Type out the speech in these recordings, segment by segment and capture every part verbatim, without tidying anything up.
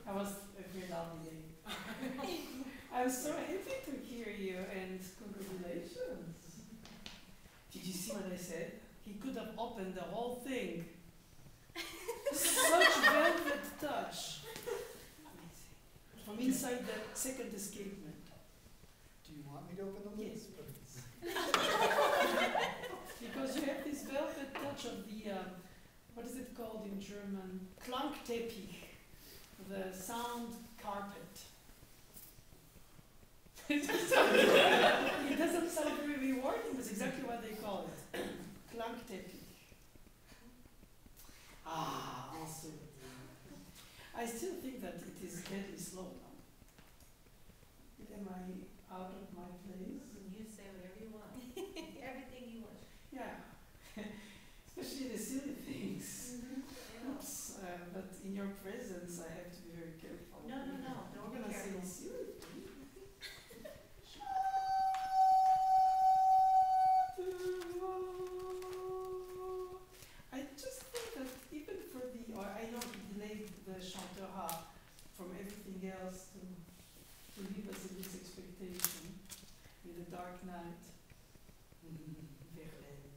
I was a very lovely day. I'm so happy to hear you and congratulations. Did you see what I said? He could have opened the whole thing. Such velvet touch. Amazing. From inside the second escapement. Do you want me to open the lid? Yes, because you have this velvet touch of the, uh, what is it called in German? Klangteppich, the sound carpet. It doesn't sound very rewarding, but it's exactly what they call it. Klangteppich. Ah, also. I still think that it is deadly slow now. Am I out of my place? You say whatever you want. Everything you want. Yeah. Especially the silly things. Mm-hmm. Oops. Uh, but in your presence, I have to be very careful. No, no, no. Don't I'm be going to say careful. silly things. I just think that even for the, or I know he delayed the chantera from everything else to, to leave us in this expectation with the dark night. Verlaine.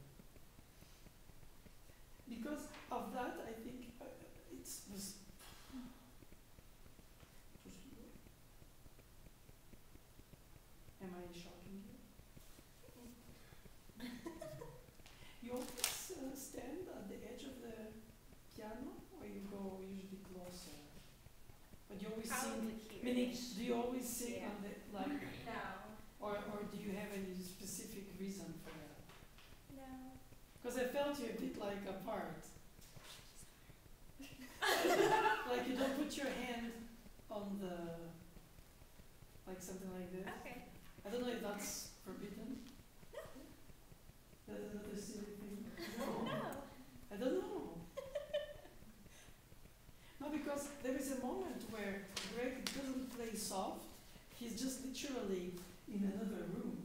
Because of that, I think uh, it was. Am I shocking you? You always uh, stand at the edge of the piano, or you go usually closer? But you always Probably sing. here. Meaning, do you always sing Yeah. on the like, No. or or do you have any specific reason for that? No. Because I felt you a bit like apart. Like you don't put your hand on the, like something like this. Okay. I don't know if that's forbidden. That's another silly thing. No. No. I don't know. No, because there is a moment where Greg doesn't play soft. He's just literally in another room.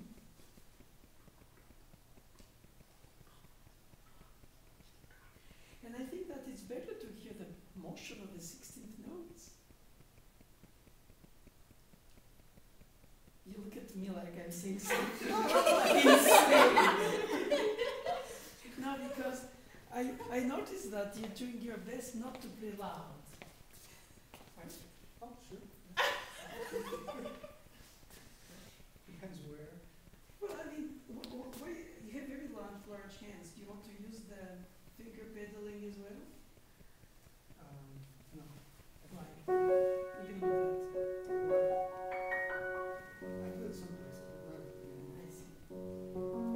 And I think that it's better to hear the motion of the sixteenth notes. You look at me like I'm saying something insane. No, because I, I noticed that you're doing your best not to play loud. Right? Oh, sure. Depends where. Well, I mean, wh- wh- why, you have very large, large hands. Do you want to use the finger pedaling as well? Um, no. Why? You can do that. I do it someplace. Not, you know. I see.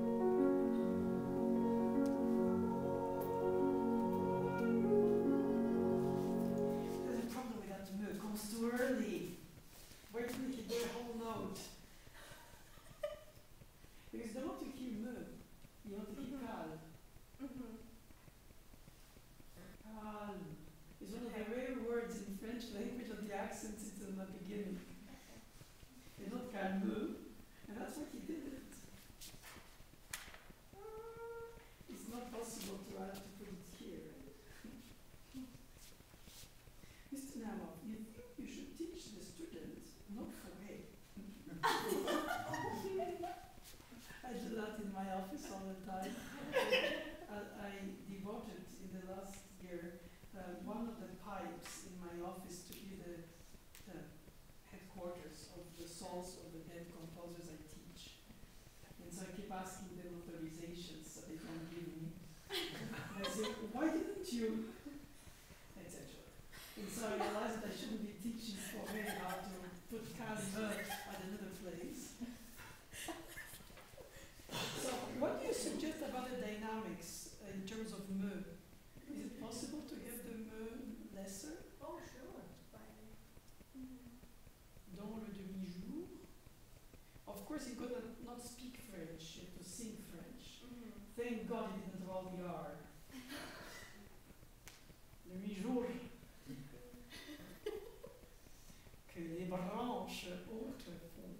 There's a problem with that move. It comes too early. Wait till you hit the whole note. Because you don't want to hear move. You want to hear Mhm. calm. Mm-hmm. Calm. It's one of the rare words in French language that the accent is in the beginning. They don't calm move. And that's what he did it. It's not possible to have to put it here. Mister Naoumoff, you think you should teach the students, not Fauré. I do that in my office all the time. I, I devoted in the last year uh, one of the pipes in my office to be the, the headquarters of the souls of the dead composers I teach. And so I keep asking them authorizations that they don't give me. And I say, why didn't you? et cetera. And so I realized that I shouldn't be teaching Fauré how to put calme at another place. So what do you suggest about the dynamics uh, in terms of me? Is it possible to have the me lesser? Oh, sure. Fine. Mm-hmm. Dans le demi-jour? Of course, he could not, not speak French, he had to sing French. Mm-hmm. Thank God he didn't roll the R. Demi-jour. Que les branches hautes font.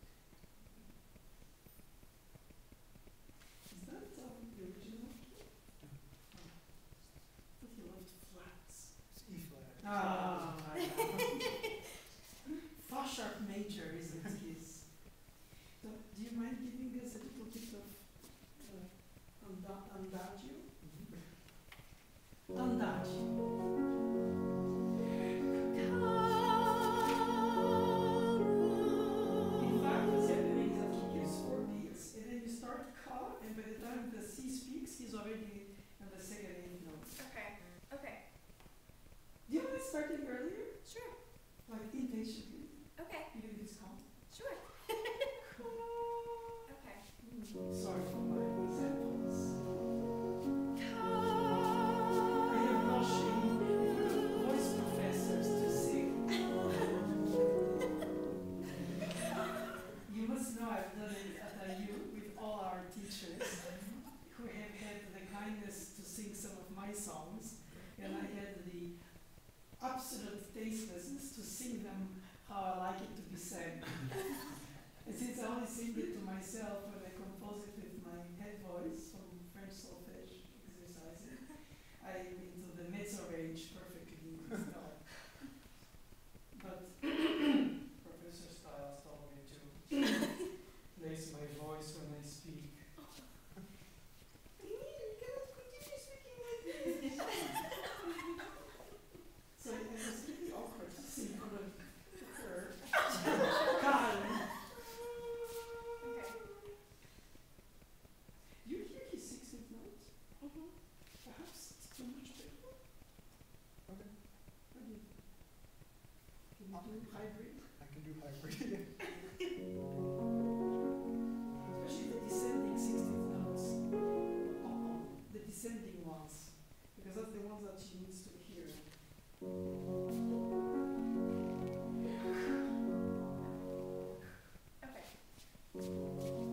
Is that um, the original? Oh. I thought he loved flats. It's E flat. Ah, I know. English, okay? Okay. You do this count? Sure. Okay. Sorry for my examples. I have no shame for voice professors to sing. You must know I've done it at I U with all our teachers who have had the kindness to sing some of my songs, and I had the absolute tastelessness to sing them how I like it to be sang. And since I only sing it to myself when I compose it with my head voice from French solfège exercising, I'm into the mezzo range perfectly installed. But Professor Stiles told me to place my voice when I speak. You cannot continue speaking like this. So it was really awkward to sing in front of her. Karen. Okay. You hear his sixteenth note? Mm-hmm. Perhaps it's too much paper? Okay. What do you think? Can you do hybrid? I can do hybrid. Especially the descending sixteenth notes. Oh, the descending ones. Because that's the ones that she needs to hear. Okay.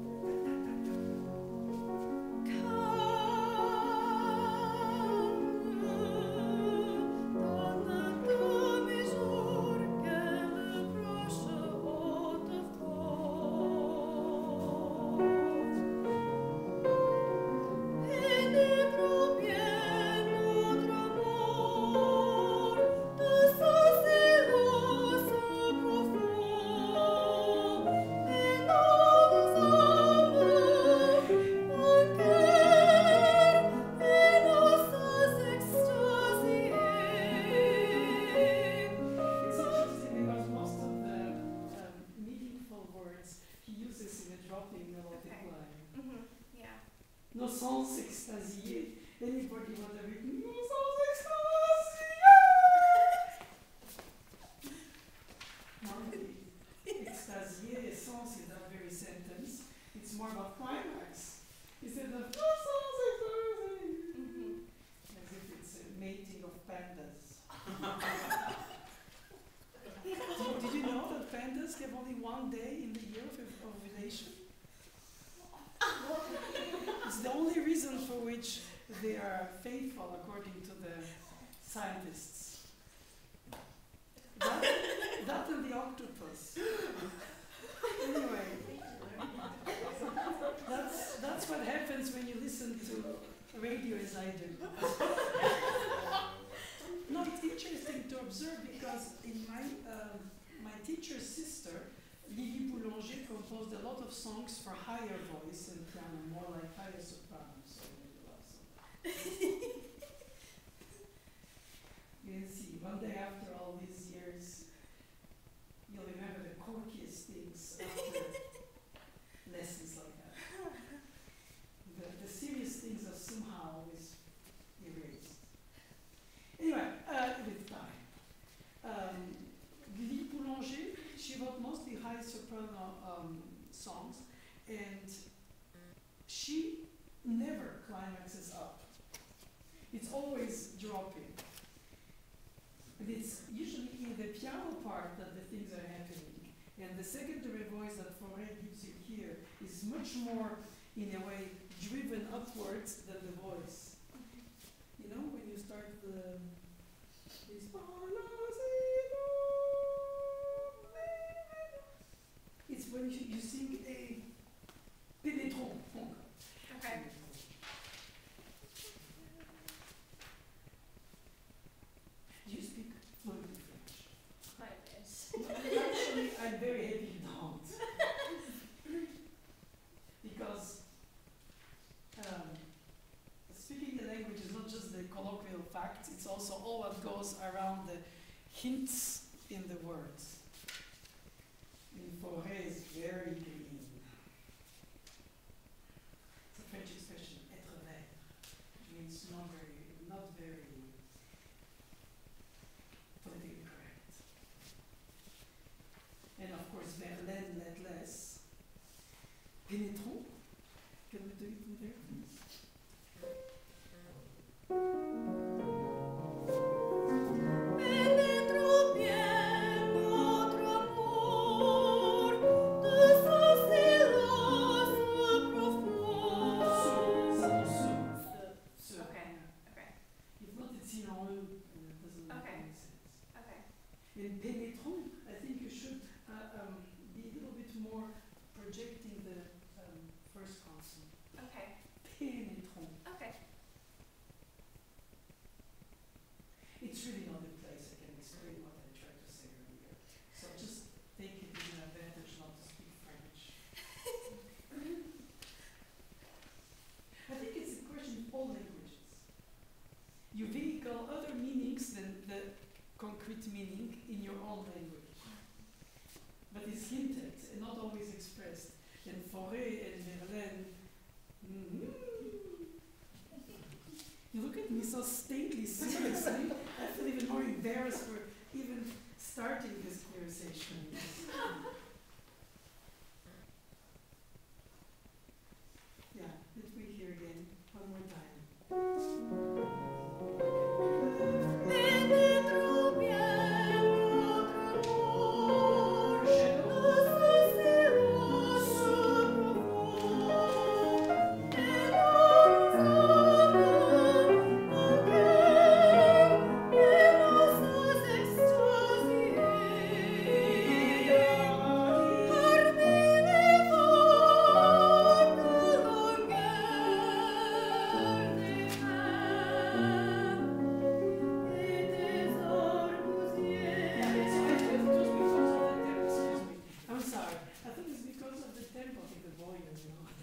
It's interesting because most of the um, meaningful words he uses in a dropping melodic Okay. line. Mm-hmm. Yeah. No sans extasier. Anybody want to read no sans extasier? Normally, extasier and sans in that very sentence. It's more about climax. Instead of no sans extasier. Mm-hmm. As if it's a mating of pandas. did, did you know that pandas have only one day in the year of of ovulation? It's the only reason for which they are faithful, according to the scientists. That, that and the octopus. Anyway, that's, that's what happens when you listen to radio as I do. No, it's interesting to observe because in my um, my teacher's sister, Lily Boulanger, composed a lot of songs for higher voice and piano, more like higher soprano. So maybe a lot of songs. You'll see, one day after all these years, you'll remember the quirkiest things after lessons like that. The, the serious things are somehow always erased. Anyway, uh, with time. Um, Lily Boulanger, she wrote mostly high soprano um, songs, and she never climaxes up. It's always dropping. And it's usually in the piano part that the things are happening. And the secondary voice that Fauré gives you here is much more, in a way, driven upwards than the voice. You know, when you start the... This, it's when you, you sing a pénétron. Okay. Do you speak fluently French? Quite a bit. Actually, I'm very happy you don't. Because um, speaking the language is not just the colloquial facts, it's also all what goes around the hints in the words. In Fauré is very green. It's a French expression, être vert, which means not very, not very politically correct. is Verlaine, let less. Pénétrons. Can we do it in there, please? Pénétrons bien notre amour de ce silence profond. Ce, ce, Okay. yeah. Okay. If not, it's in en E, and it doesn't make Okay. any sense. Okay. In pénétrons, I think you should uh, um, be a little bit more projecting the um, first consonant. Okay. Pénétrons. Okay. It's really not a place I can explain what I tried to say earlier. So just take it as an advantage not to speak French. I think it's a question of all languages. You vehicle other meanings than the concrete meaning in your own language. But it's hinted and not always expressed. And Fauré and Verlaine, mm-hmm. You look at me so stately, seriously. I feel even more embarrassed for even starting this conversation. Yeah, let me hear again, one more time. Pénétrons bien notre amour de ce silence profond. Et nos âmes, nos cœurs, et nos extasiés. Parmi les vagues de longueur des mers et des arbousiers. I'm sorry. I think it's because of the tempo of the volume, you know.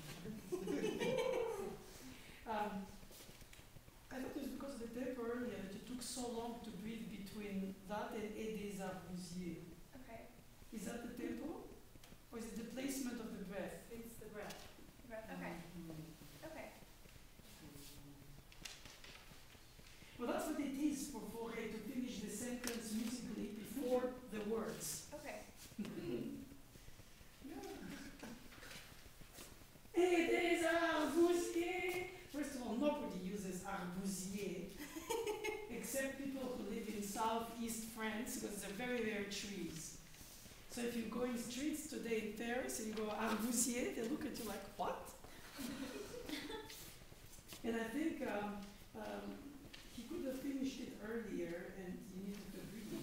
um, I thought it was because of the tempo earlier that you took so long to breathe between that and et des arbousiers. Okay. Is that the tempo? Or is it the placement of the breath? It's the breath. Right. Okay. Mhm. Okay. Well, that's what it is for Fauré, to finish the sentence musically before the words. Okay. Et des arbousiers. First of all, nobody uses arbousier except people who live in southeast France because they're very rare trees. So if you go in streets today in Paris and you go arbousier, they look at you like, what? And I think um, um, he could have finished it earlier and you needed to breathe.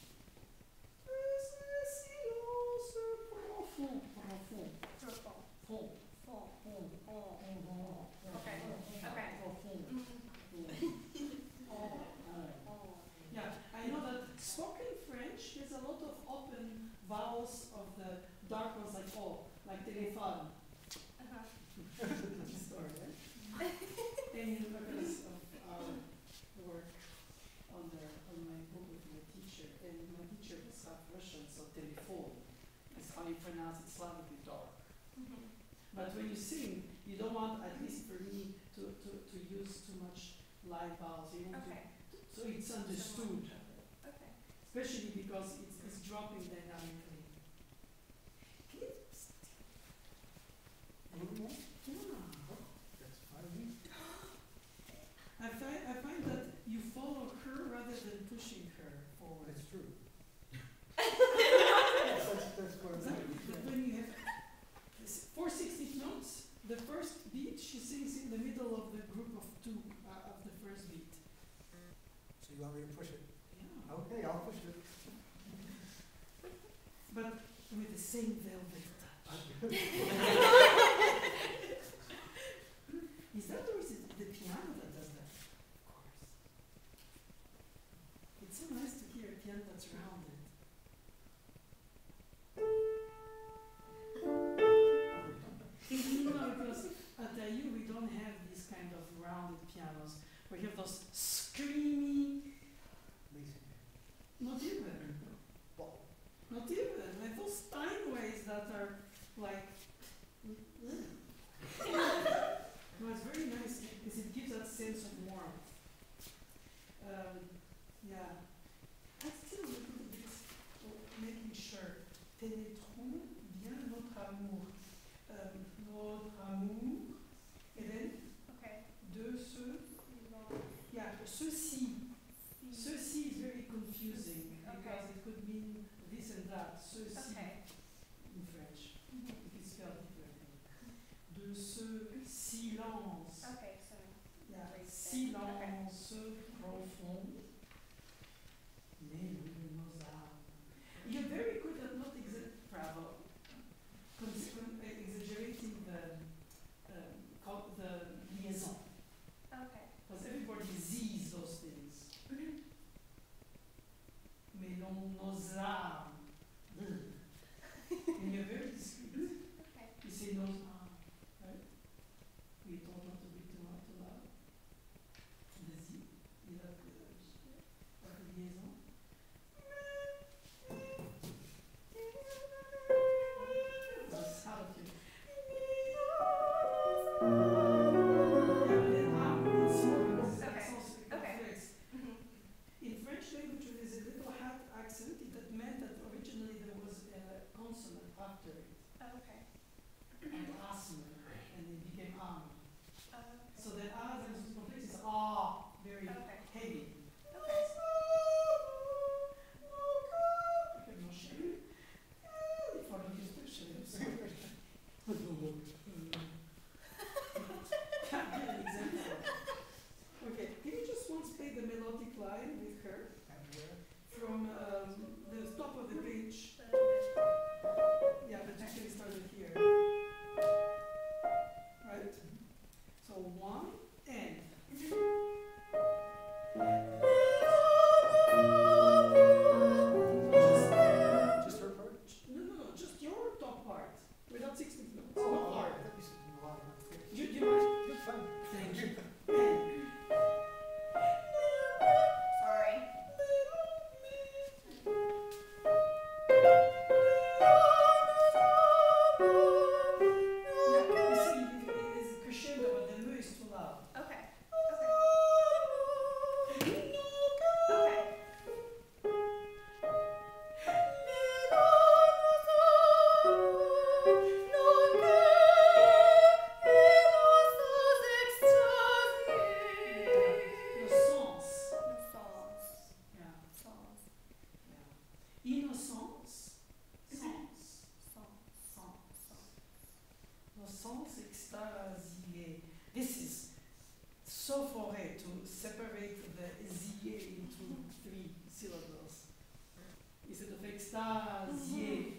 Silence profond, profond, Profond. fond, Fond. fond, Fond. fond, Okay. Okay. profond. Mm. Oh. Yeah, I know that spoken French, there's a lot of open vowels of the dark ones like oh, like téléphone. Uh-huh. Story, right? And because of our work on the on my book with my teacher, and my teacher was South Russian, so téléphone is how you pronounce it Slavically dark. Mhm. But when you sing, you don't want, at least for me, to, to, to use too much live vowels. You want Okay. to, so it's understood, Okay. especially because it's, it's dropping dynamically. Can you s- A little more? yeah. That's fine. I find I find that you follow her rather than pushing her forward. That's true. Yes, that's, that's what I'm Exactly. saying. But when you have this four sixty notes, the first beat she sings in the middle of the group of two uh, of the first beat. So you want me to push it? Yeah. Okay, I'll push it. But with the same velvet touch. Is that or is it the piano that does that? Of course. It's so nice to hear a piano that's rounded. No, because at I U we don't have these kind of rounded pianos. We have those screamy, Amazing. not even, Well, not even, like those Steinways that are like, no, it's very nice because it gives that sense of warmth. Um, yeah. I still look at this, oh, making sure. pénétrons bien notre amour. Um, notre amour. Et then, Okay. de ce, Silence. yeah, ceci. Si. Ceci is very confusing because Okay. it could mean this and that. Ceci Okay. in French. Mhm. If it's spelled differently. De ce silence. Okay, so. Yeah, Wait, silence profond. Mêle nos âmes. You're very good at not exa- bravo. Cons- con- uh, exaggerating the um, co- the liaison. Okay. Because everybody sees those things. Mêlons nos âmes. And you're very discreet. Okay. You say nos âmes, right? We told not to be too loud, too loud. The Z, you have the, like a liaison. Just out of you. Yeah, but then âme is small because it's Okay. accent Okay. complex. Mhm. In French language, there is a little hat accent that meant that originally there was a consonant after it, Oh, okay. and asthma, and it became am. Oh, okay. So the ah that was complex is ah, very Okay. heavy. Okay. Okay, no shame. Eh, follow his picture, I'm sorry. Can't give an example. Okay, can you just once play the melodic line with her from um, the top of the page? Yeah, but you can start it here. Right? So one and. Just, Just her part? no, no, no, just your top part without sixteen notes. Oh, Not all hard. right. That'd be something a lot of fun. You, you mind? Good fun. Thank you. And. Sorry. Yeah, you see, it is crescendo, but the mu is too loud. Okay. Okay. Okay. Le sens. Songs. Yeah, Songs. yeah. Innocence. Sens. Songs. Sens. Le sens extasié. This is so Fauré to separate the zié into three syllables. Instead of extasié.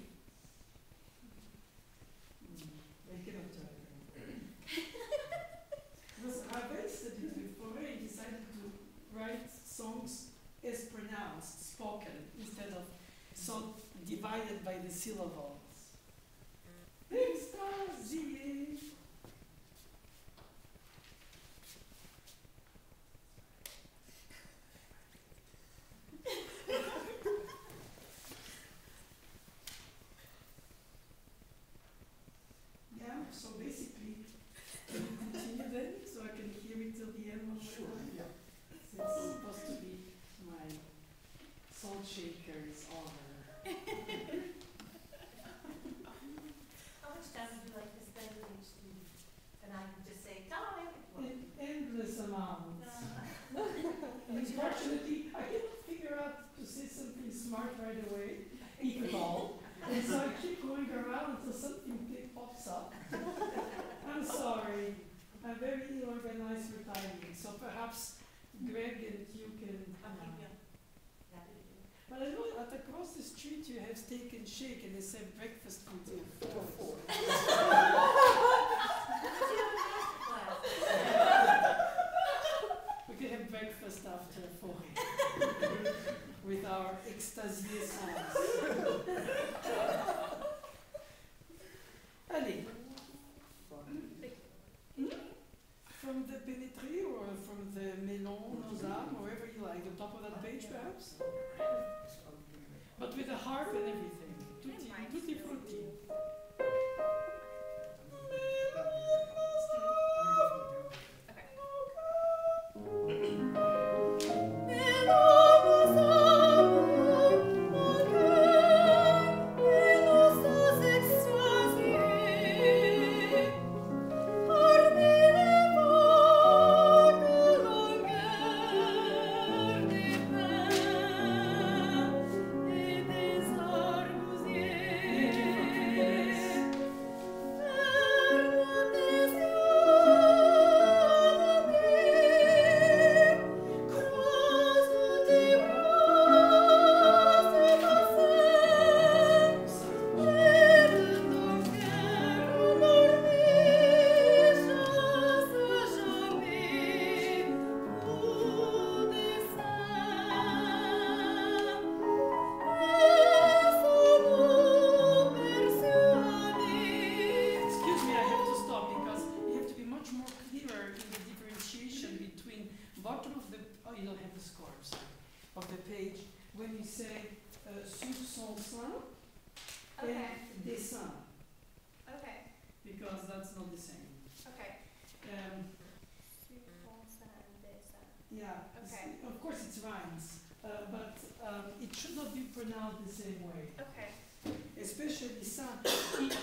Mm, I cannot try it. Because Ravel studied with Fauré, he decided to write songs as pronounced, spoken, instead of so divided by the syllables. Extasié. Yeah, so basically, can you continue then, so I can hear it till the end of my Sure, time? yeah. It's supposed to be my salt shaker's honor. How much time would you like to spend with each student? And I can just say, time. En- endless amounts. Uh, Unfortunately, I cannot figure out to say something smart right away, eat it all. And so I keep going around until something big pops up. I'm sorry. I'm very ill-organized for timing, so perhaps Greg and you can. I'll uh, keep you. Happy to do. But I know that across the street you have steak and shake and they serve breakfast food till four. four. We can have breakfast after four with our extasié songs. Allez. Hmm? From the pénétré or from the Mêlons nos âmes, wherever you like, the top of that page perhaps? But with a harp and everything. Tutti, tutti frutti. Thank you. Okay. and dessin, Okay. because that's not the same. Okay. Um, yeah, it's- Okay. of course it's rhymes, uh, but um, it should not be pronounced the same way. Okay. Especially some, it,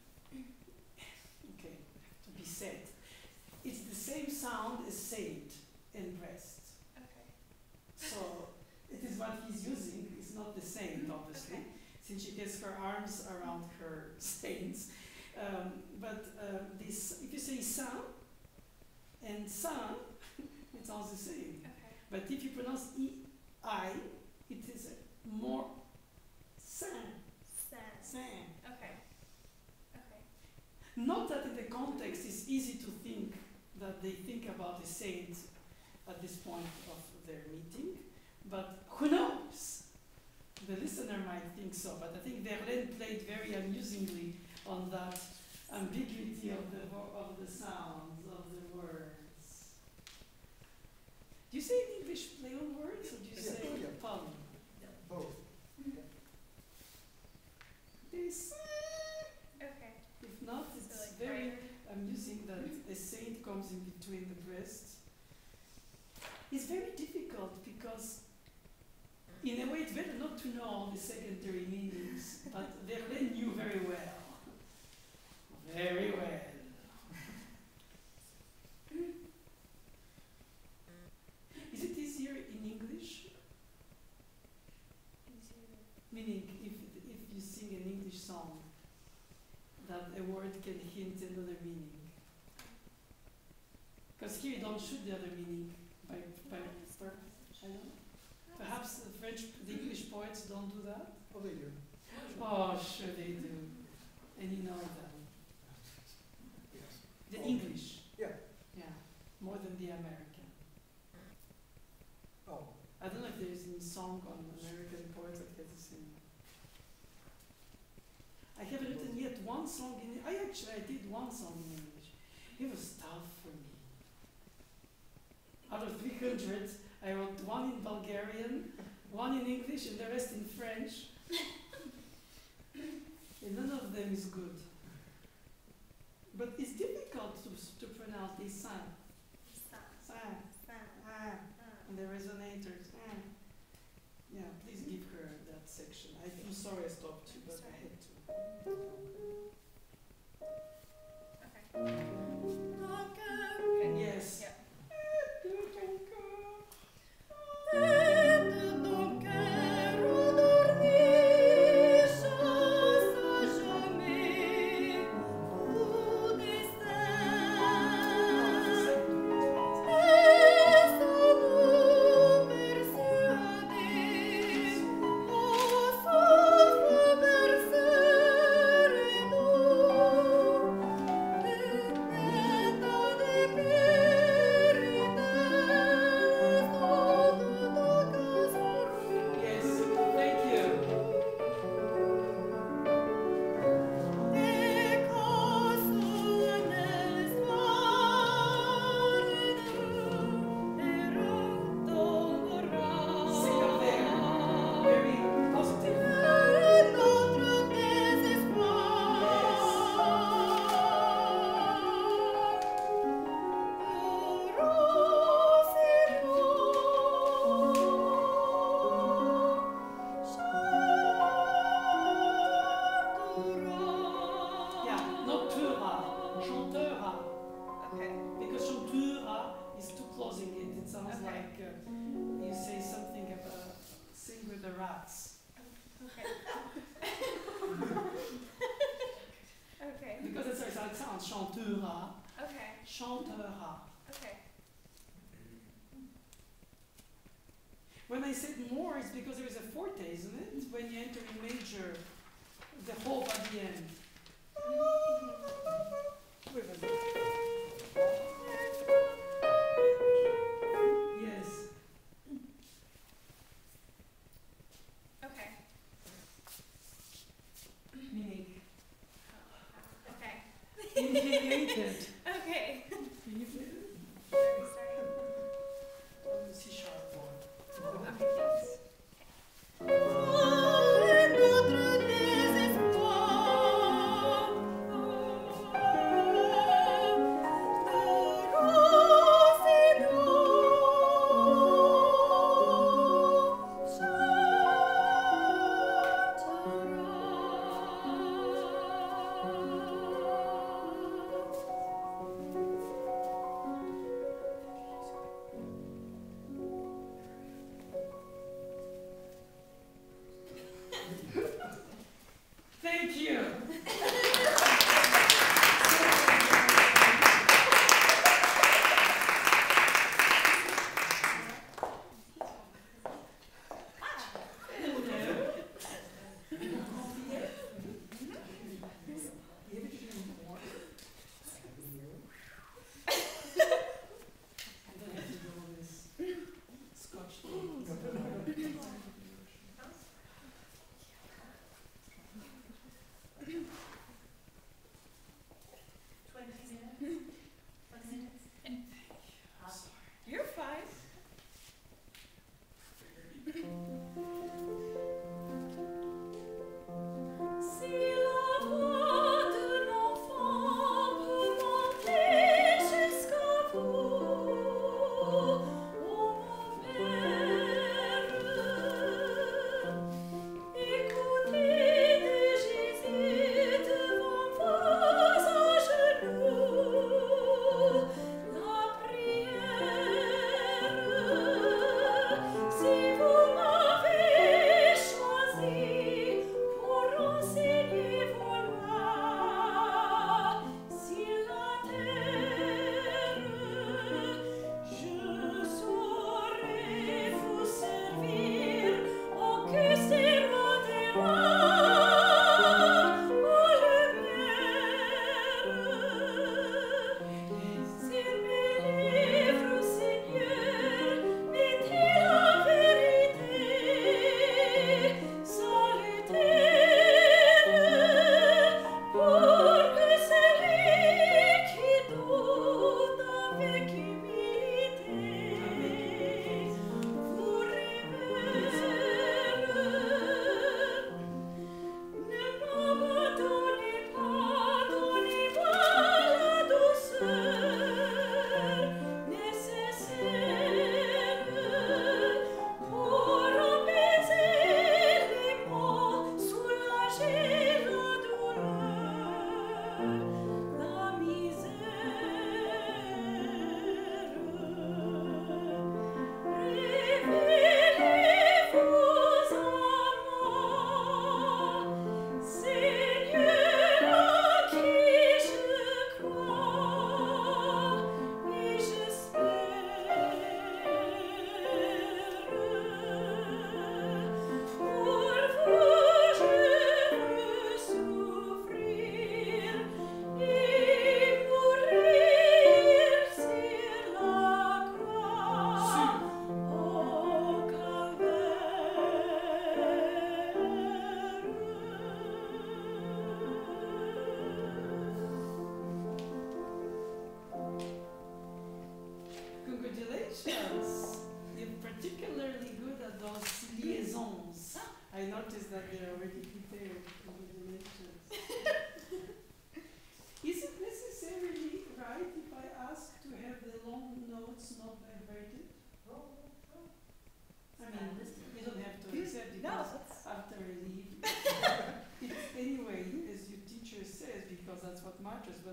okay, to be said, it's the same sound as saint and breast. Okay. So it is what he's using, it's not the saint, obviously, Okay. since she gets her arms around her saints. Um, but uh, this, if you say son and son, it sounds the same. Okay. But if you pronounce E I, it is more san, Sen. san. Okay. Okay. Not that in the context it's easy to think that they think about a saint at this point of their meeting, but who knows? The listener might think so, but I think Verlaine played very amusingly on that ambiguity of the vo- of the sounds, of the words. Do you say in English play on words, or do you Yeah, say yeah. pun? Both. They say. Okay. If not, it's So like very brighter. amusing that a saint comes in between the breasts. It's very difficult because, in a way, it's better not to know all the secondary meanings, but Verlaine knew very well. Very well. Is it easier in English? Meaning, if, if you sing an English song, that a word can hint another meaning. Because here you don't shoot the other meaning by, by purpose. I don't know. Perhaps the French, the English poets don't do that? Oh, they do. Oh, sure they do. And you know them. Yes. The Oh. English. Yeah. Yeah. More than the American. Oh, I don't know if there's any song on American poets that gets the same. I haven't written yet one song in I actually I did one song in English. It was tough for me. Out of three hundred, I wrote one in Bulgarian, one in English, and the rest in French. And none of them is good. But it's difficult to, s- to pronounce these sounds. San, ah, and the resonators. Ah. Yeah, please give her that section. I, I'm sorry I stopped you, but I had to. Okay. Yes. Yeah. Yes, thank you. Sing up there. Very positive. Yeah, not tura, chanteura. Okay. Because chanteura is too closing it. It sounds Okay. like uh, you say something about sing with the rats. Okay. Okay. Because that's how it sounds, chanteura, Okay. chanteura. Okay. When I said more, it's because there is a forte, isn't it? When you enter in major, the hope at the end. With a yes. Okay. Meaning Okay. infuriated. Okay. Can you play it? Are we starting? On the C sharp one. Okay, thanks. Notre désespoir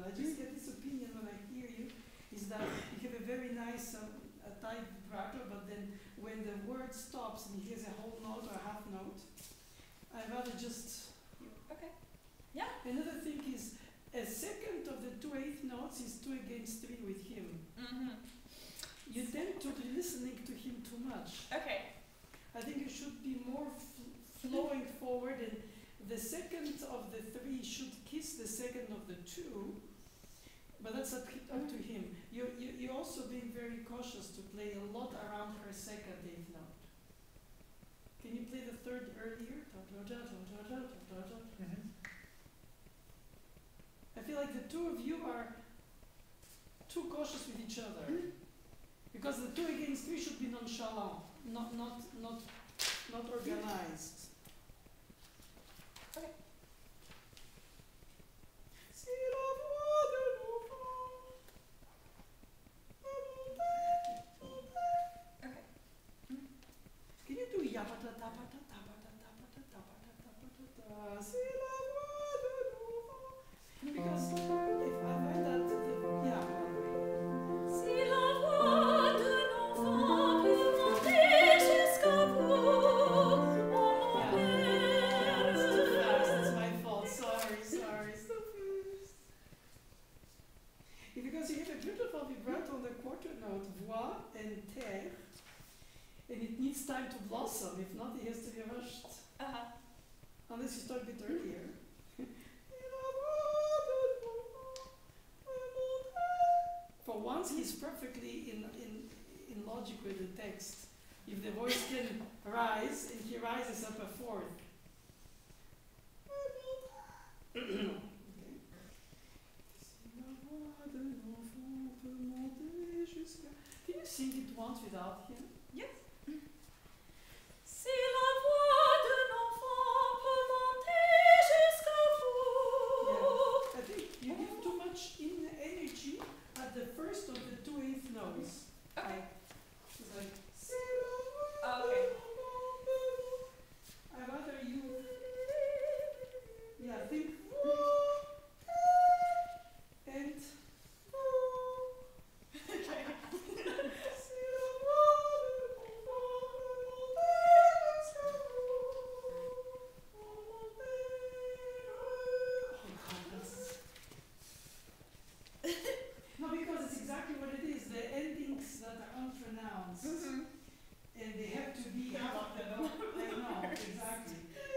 but I just get this opinion when I hear you, is that you have a very nice um, a tight vibrato, but then when the word stops and he has a whole note or a half note, I'd rather just... Okay. Yeah. Another thing is, a second of the two eighth notes is two against three with him. Mm-hmm. You tend to be listening to him too much. Okay. I think you should be more f- flowing forward, and the second of the three should kiss the second of the two, but that's up, up to him. You, you, you're also being very cautious to play a lot around her second eighth note. Can you play the third earlier? Mhm. I feel like the two of you are too cautious with each other. Because the two against three should be nonchalant, not not not not organized. Okay. Okay. Can you do yapata tapata tapata tapata tapata tapata ta? C'est la voix de l'enfant. Because if I find that the, yeah. Si la voix de l'enfant peut monter jusqu'à vous, oh mon Yeah, it's too père. fast. It's my fault. Sorry, sorry. So fast. Yeah, because you have a beautiful vibrato on the quarter note, voix and terre, and it needs time to blossom. If not, it has to be rushed. Uh-huh. Unless you start a bit earlier. For once, he's perfectly in, in, in logic with the text. If the voice can rise, and he rises up a fourth. Okay. Can you sing it once without him? Yes. Si la voix de l'enfant peut monter jusqu'à vous. Yeah. I think you give too much in energy at the first of the two eighth notes. Okay. Like, it's like, Oh, okay. I rather you, yeah, think, and, no, because it's exactly what it is. The endings that are unpronounced, Mm-hmm. and they have to be half the note. I know, exactly.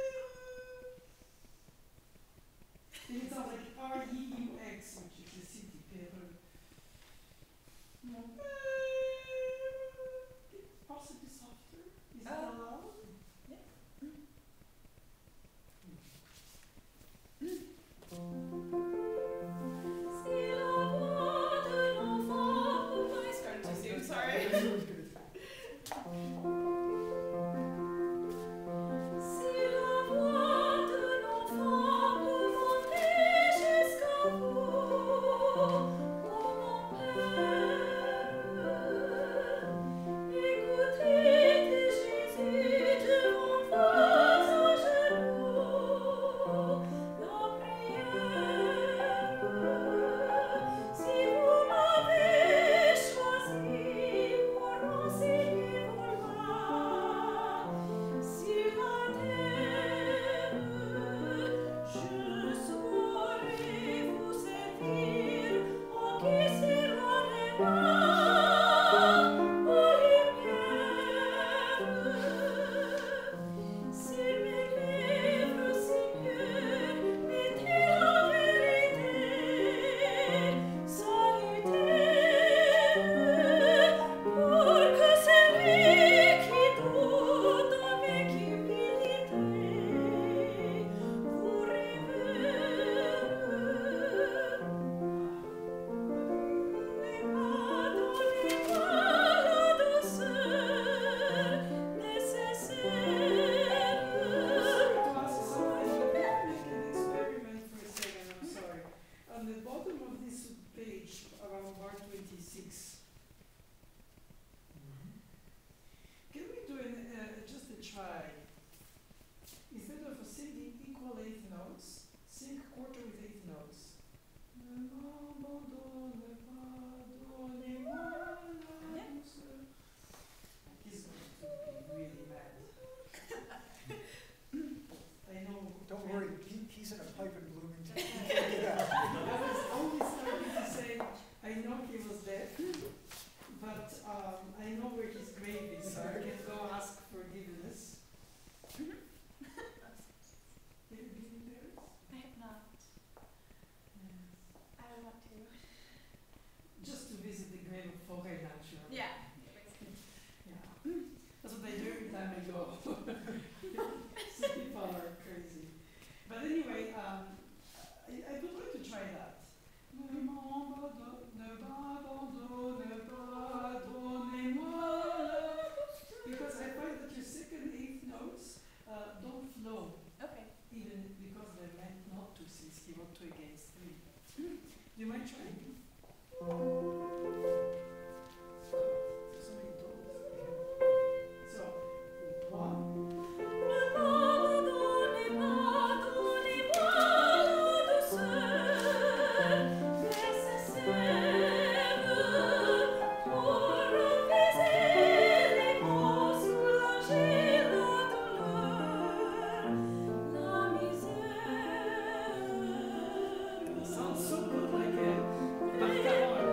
And it sounds like R E U X, which is the city. Perreux. Mon père. Possibly softer. Is it Uh, allowed? Si la voix de l'enfant I started too soon, sorry. It was good. Si la voix de l'enfant peut monter jusqu'à vous, he's in a pipe in Bloomington. He can't get out. I was only starting to say, I know he was dead, but um, I know where his grave is, so I can go ask forgiveness. Have you been there? I have not. Yes. I want to. Just to visit the grave of Fauré, naturally. Yeah. Yeah. That's what I do every time I go. Some people are crazy. But anyway, um, I, I would like to try that. Ne m'abandonne, ne m'abandonne pas, donnez-moi. Because I find that your second, eighth notes uh, don't flow, Okay. even because they're meant not to, since you want two against three. Do you mind trying? So many tones. So, one. Ne m'abandonnez pas, donnez-moi la douceur nécessaire pour apaiser les maux, soulager la douleur, la misère. Sounds so good like a bacchanal.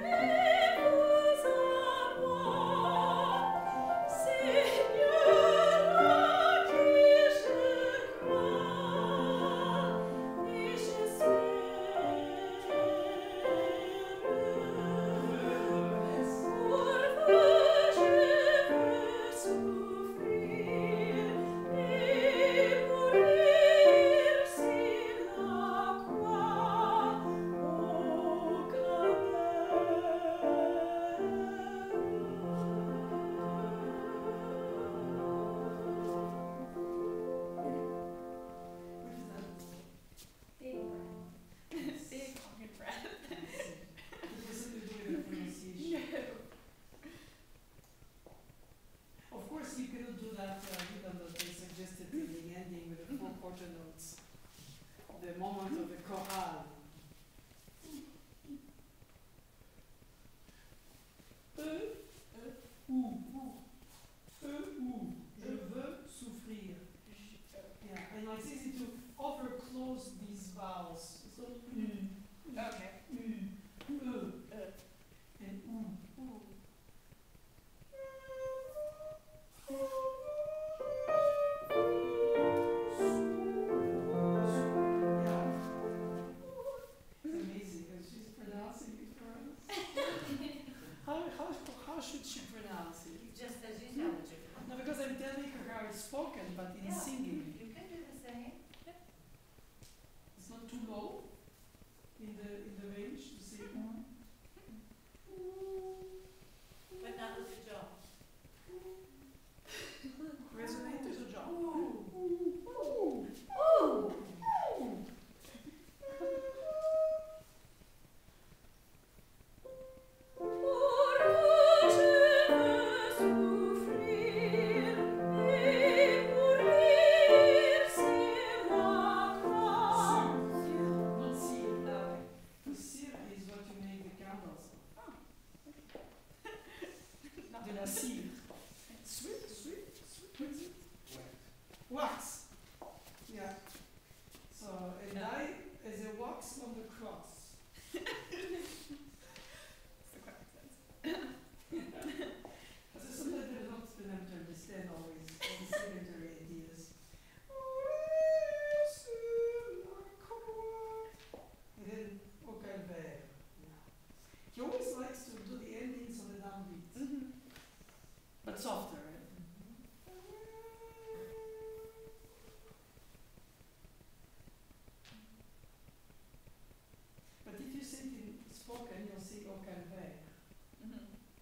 Big breath. Big fucking breath. Of course, you cannot do that uh, rhythm that they suggested in the ending with the four quarter notes. The moment of the chorale. E, ou, e, ou, je veux souffrir. Yeah, and it's easy to overclose these vowels. So, mm, Okay. mm, e, and ou. Ooh. Yeah. It's amazing because she's pronouncing it for us. how, how, how should she pronounce it? Just as you tell it. No, because I'm telling her how it's spoken, but in Yeah. singing. You can do the same. It's not too low in the in the range to say. But not with the jaw. Resonators or jaw? Pour que je veux souffrir et mourir sur la croix. Not seal, like. The seal is what you make the candles of. De la cire. Sweet, sweet, sweet. What is it? Wax. Yeah. So, and I as a wax on the cross. That's the correct sense. So sometimes they're not been able to understand always all the secondary ideas. And then au calvaire. Yeah. He always likes to do the endings on the downbeat, but softer. Right? But if you sing it in spoken, you'll see au calvaire. Mm-hmm.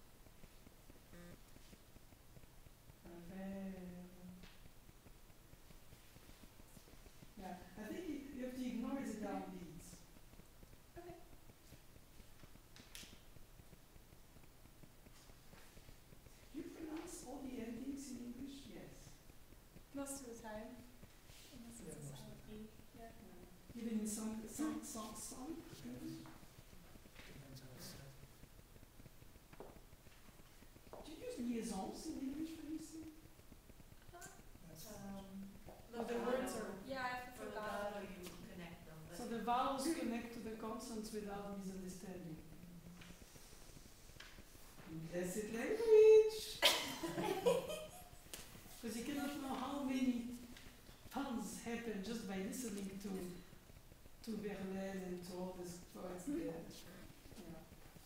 Calvaire. Yeah, I think you, you have to ignore the downbeats. Okay. You pronounce all the endings in English? Yes. Most of the time. Unless Yeah, it's a most of silent the E. Yeah. Even in some, some, some, some. Depends how it's said. Do you use liaisons in English when you sing? That's Um, Oh, the words legato. are. Yeah, I For forgot. legato, you consonants without misunderstanding. Blessed language! Because you cannot know how many puns happen just by listening to to Verlaine and to all these poets there. Yeah.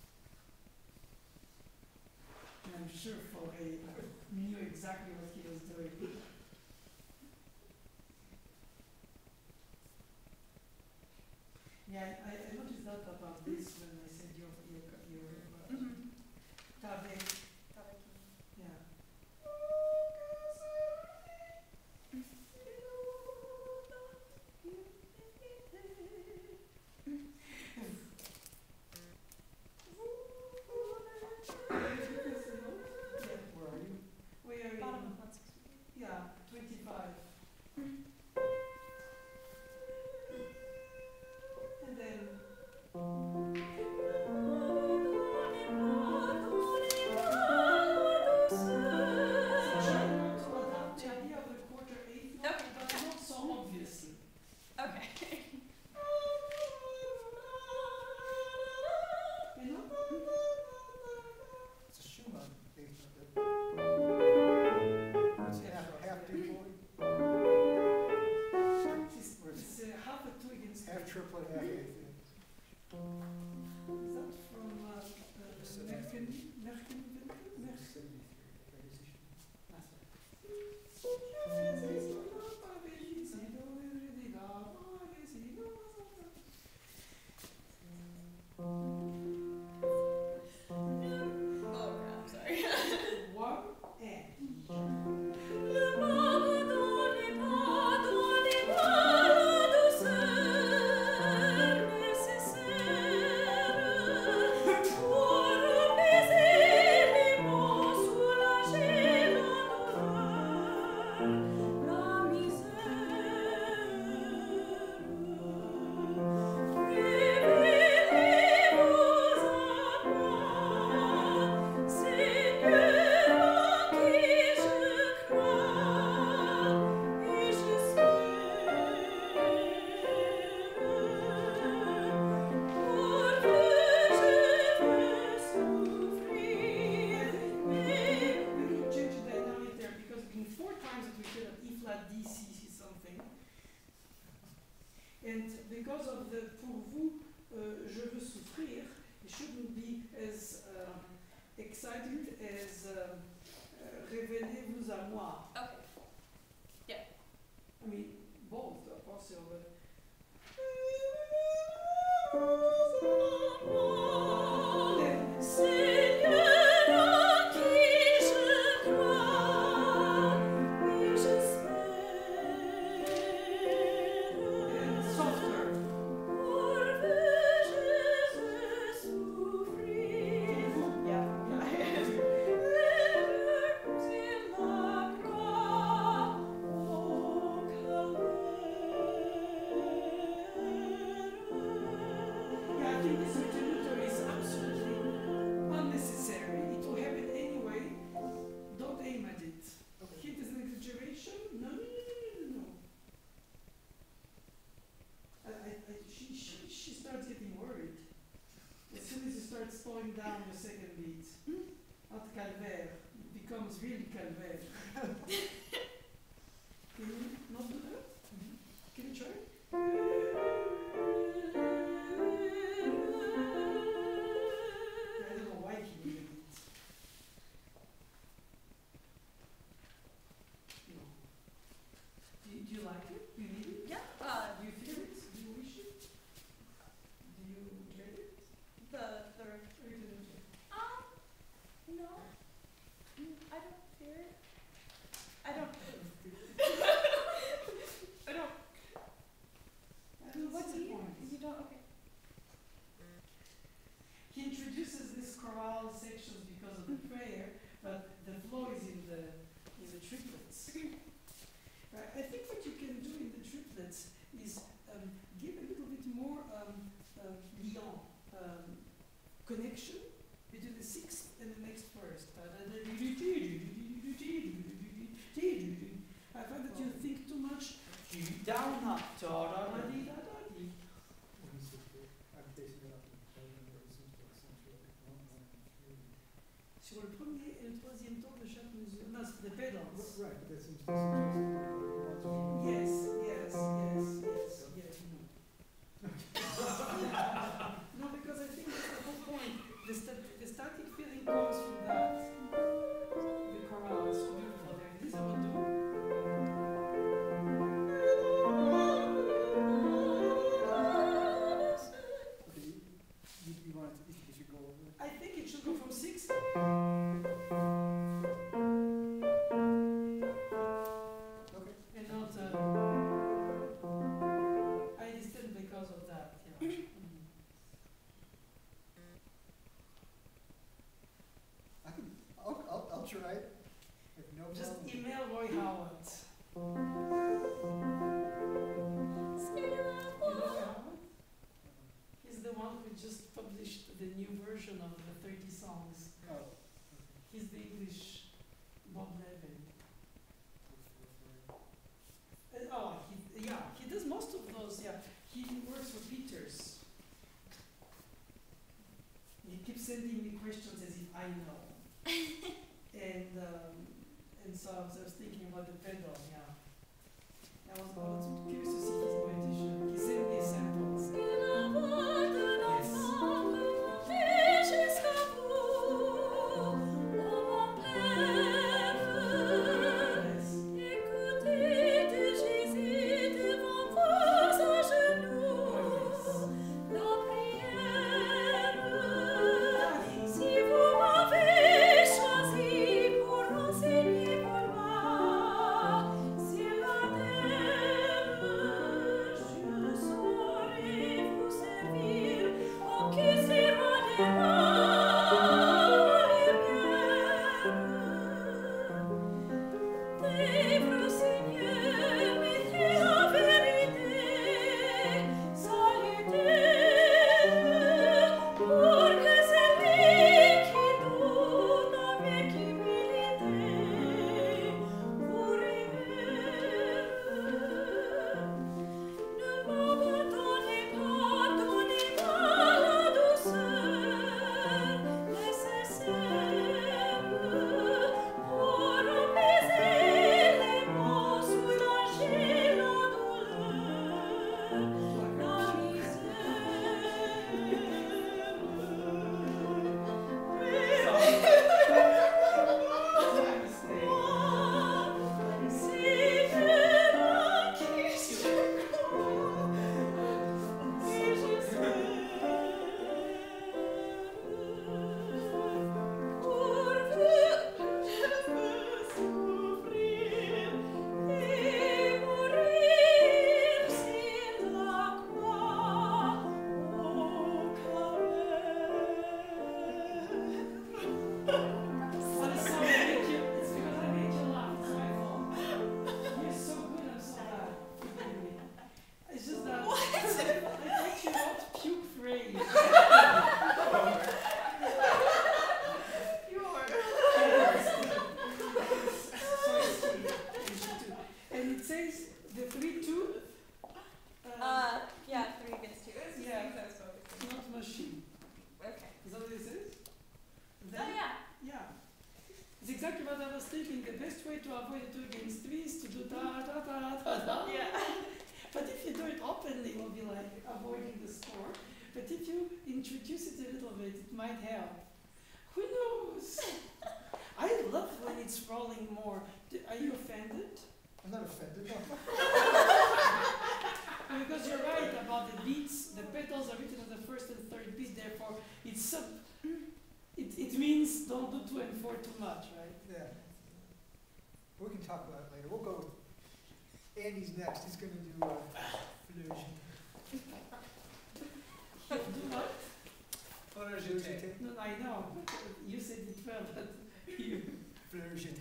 And I'm sure Fauré knew exactly what he was doing. Yeah, I, I noticed that about this when I said your your your uh, Mm-hmm. Tabe. Yeah. Where are you? Where are you? Bottom of one sixty. Yeah, twenty-five. And then to adapt the idea of the quarter eighth note, Okay. but not so obviously. Okay. You know? It's a Schumann eighth note. It's half, half diploid, It's, it's uh, half a twig in half triplet, half eighth. Is that from uh, uh, Merken? Merken? Merken? Oh, I'm sorry. One and. And because of the pour vous, uh, je veux souffrir, it shouldn't be as um, exciting as um, uh, révélez-vous à moi. Okay. Yeah. I mean, both are possible, but. And softer. Yeah, I think this alternator is absolutely unnecessary. It will happen anyway. Don't aim at it. Hit is an exaggeration? No, no, no, no, no, no, no. I, I, I, she, she, she starts getting worried. As soon as you start slowing down your second beat, not calvaire, it becomes really calvaire. Can you not do that? Can you try? I don't know why he needed it. No. Do you, do you like it? Do you need it? Yeah. Uh, Do you feel it? Do you wish it? Do you get it? the the Or you didn't get it? um no, Mm, I don't fear it. I don't. I don't. I don't What do see the you? point. You don't. Okay. He introduces this chorale sections because of the prayer, but the flow is in the in the triplets. Right. I think what you can do in the triplets is um, give a little bit more um, uh, liant, um, connection between the sixth and the next verse. I find that you think too much down up. Da, da, da, dee, da, da, dee. One, two, three. I'm Sur le premier et le troisième ton de chaque mesure. No, it's the pedals. R- Right, but that seems to suggest that you want to. Yes, yes, yes, yes, yes, no. No, because I think that's the whole point. The, sta- the static feeling comes from that. The chorale is so beautiful there. This I will do. Okay, you, you, you want to, you think you should go over it? I think it should go from six. Okay. And not, uh, I distilled because of that, yeah. Mm. I can, I'll, I'll, I'll try it. I have no Just problem. email Roy Howard. You know Roy Howard? He's the one who just published the new version of the thirty songs. Oh. He's the English Bob Levin. Uh, oh, he, yeah, he does most of those, yeah. He works for Peters. He keeps sending me questions as if I know. and um, and so I was, I was thinking about the pedal, yeah. I was, I was curious to see his poetician. He sent me samples. Yes. thinking the best way to avoid two against three is to do da da da da da. Yeah. But if you do it openly, it will be like avoiding the score. But if you introduce it a little bit, it might help. Who knows? I love when it's rolling more. Do, are you offended? I'm not offended. Because you're right about the beats. The pedals are written on the first and third beat. Therefore, it's sub. It it means don't do two and four too much, right? Yeah. We can talk about it later. We'll go with Andy's next. He's going to do uh, Illusion. He'll do what? Illusion. No, I know. But you said it well, but you. Illusion.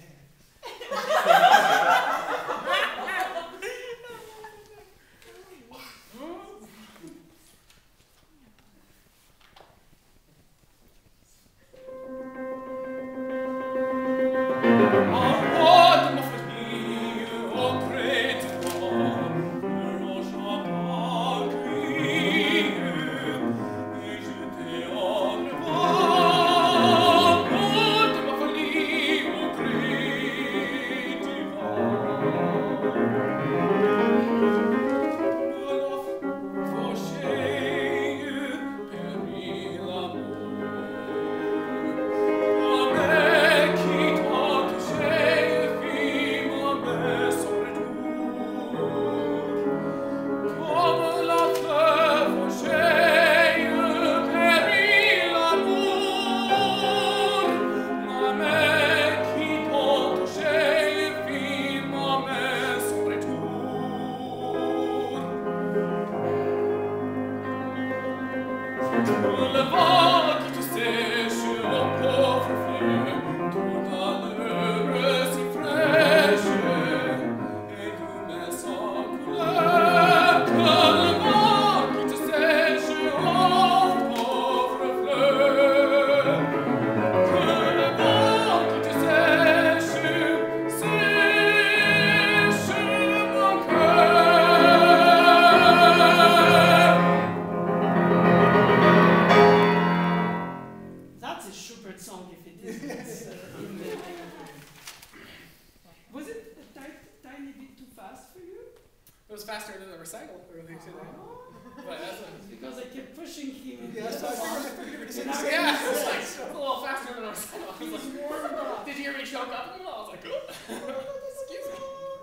Oh, That's a Schubert song if it isn't uh, in the Was it a ti- tiny bit too fast for you? It was faster than the recital earlier today. Oh. But that's It's because I kept pushing him in Yeah, the so I other figured, I one. figured it was And the I- same. yeah, it was like a little faster than the recital. I was He's like, warmed up. did you hear me choke up? And I was like, oh. Excuse me.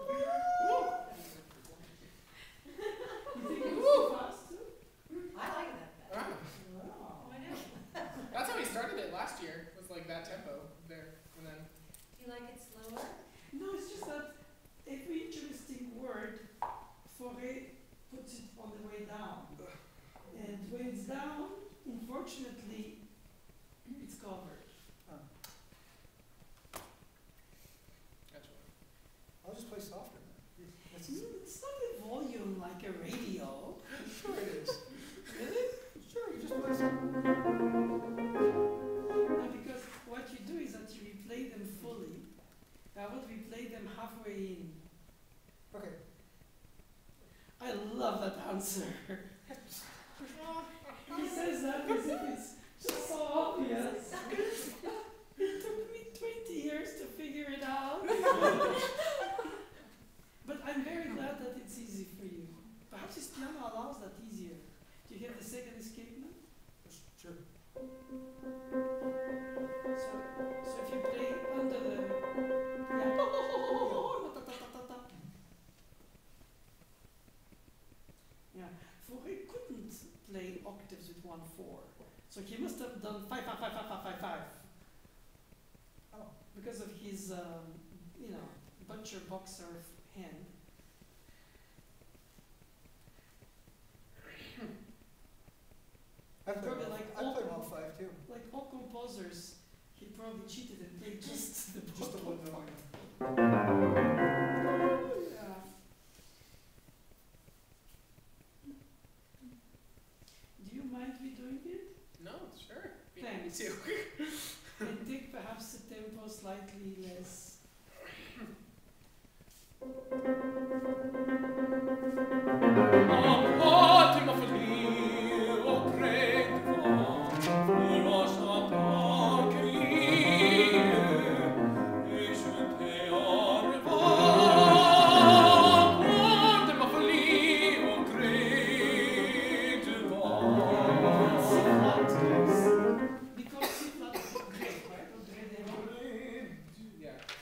You think it was too fast too? I like that better. Ah, Wow. I know. that's how we started it last year. Was like that tempo there, and then Do you like it slower? No, it's just that every interesting word, Fauré puts it on the way down. And when it's down, unfortunately, it's covered. that's what. I'll just play softer then. That's easy. Mm, It's not a volume like a radio. Sure it is. Really? Sure, you just play softer. No, because what you do is that you replay them fully. I would replay them halfway in. Okay. I love that answer. He says that as if it's just so obvious. It took me twenty years to figure it out. But I'm very glad that it's easy for you. Perhaps this piano allows that easier. Do you hear the second escapement? Sure. So, so if you play under the yeah. Yeah. Fauré couldn't play octaves with one four. So he must have done five five five five five five five. Oh. Because of his um, you know, butcher boxer hand. I played Probably all, like I all- played all five too. Like all composers, he probably cheated and played just the Just the one bottom note. Yeah. Do you mind me doing it? No, sure. Be Thanks. happy to. And take perhaps the tempo slightly less. C flat, because C flat is great, right? Or great, Yeah.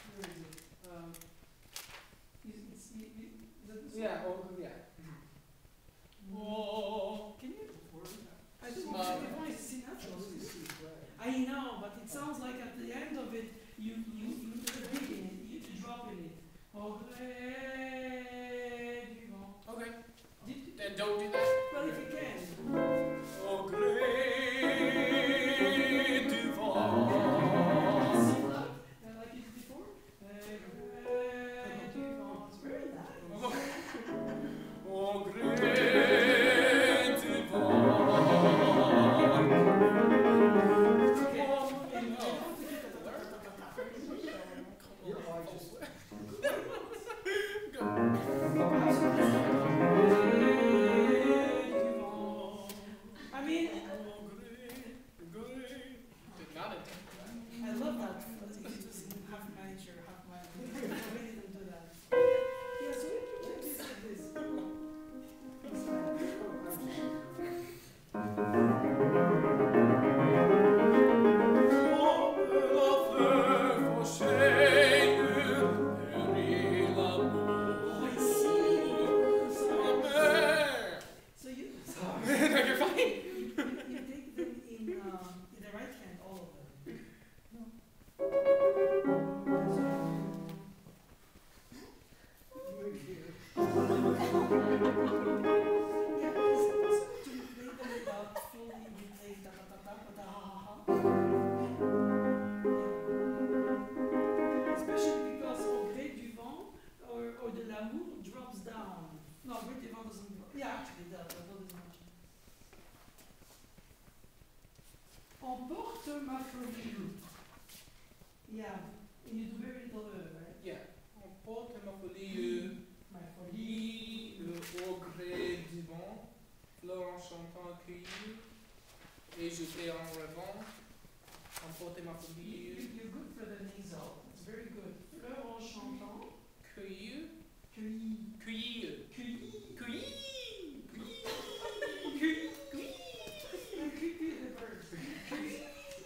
folie. Yeah, and you do very little E, right? Yeah. On porte ma folie, My folie. lit euh, au gré du vent, fleurs en chantant cueillir, et jeter en rêvant. Emporter ma You, folie, you- you're good for the nasal. It's very good. Fleur en chantant. cueillir, Cueillir. cueillir, Cueillir. cueillir, Cueillir. And cueillir the bird. Cueillir.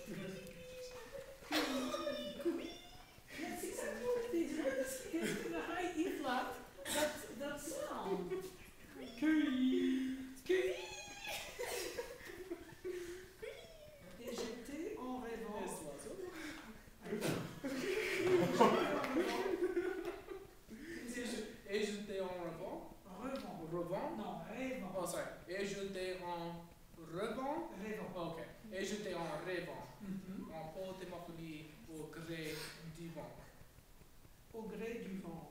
That's exactly what it is, right? It's it's in a high E flat. That that sound. Cueillir. Cueillir. Et j'étais en rêvant. Est-ce l'oiseau? C'est je. Et jeter en rêvant, Revant. rêvant, Non, rêvant. oh sorry, et jeter en rêvant, Rêvant. ok, et jeter en rêvant, Mhm. emporter ma folie au gré du vent. Au gré du vent.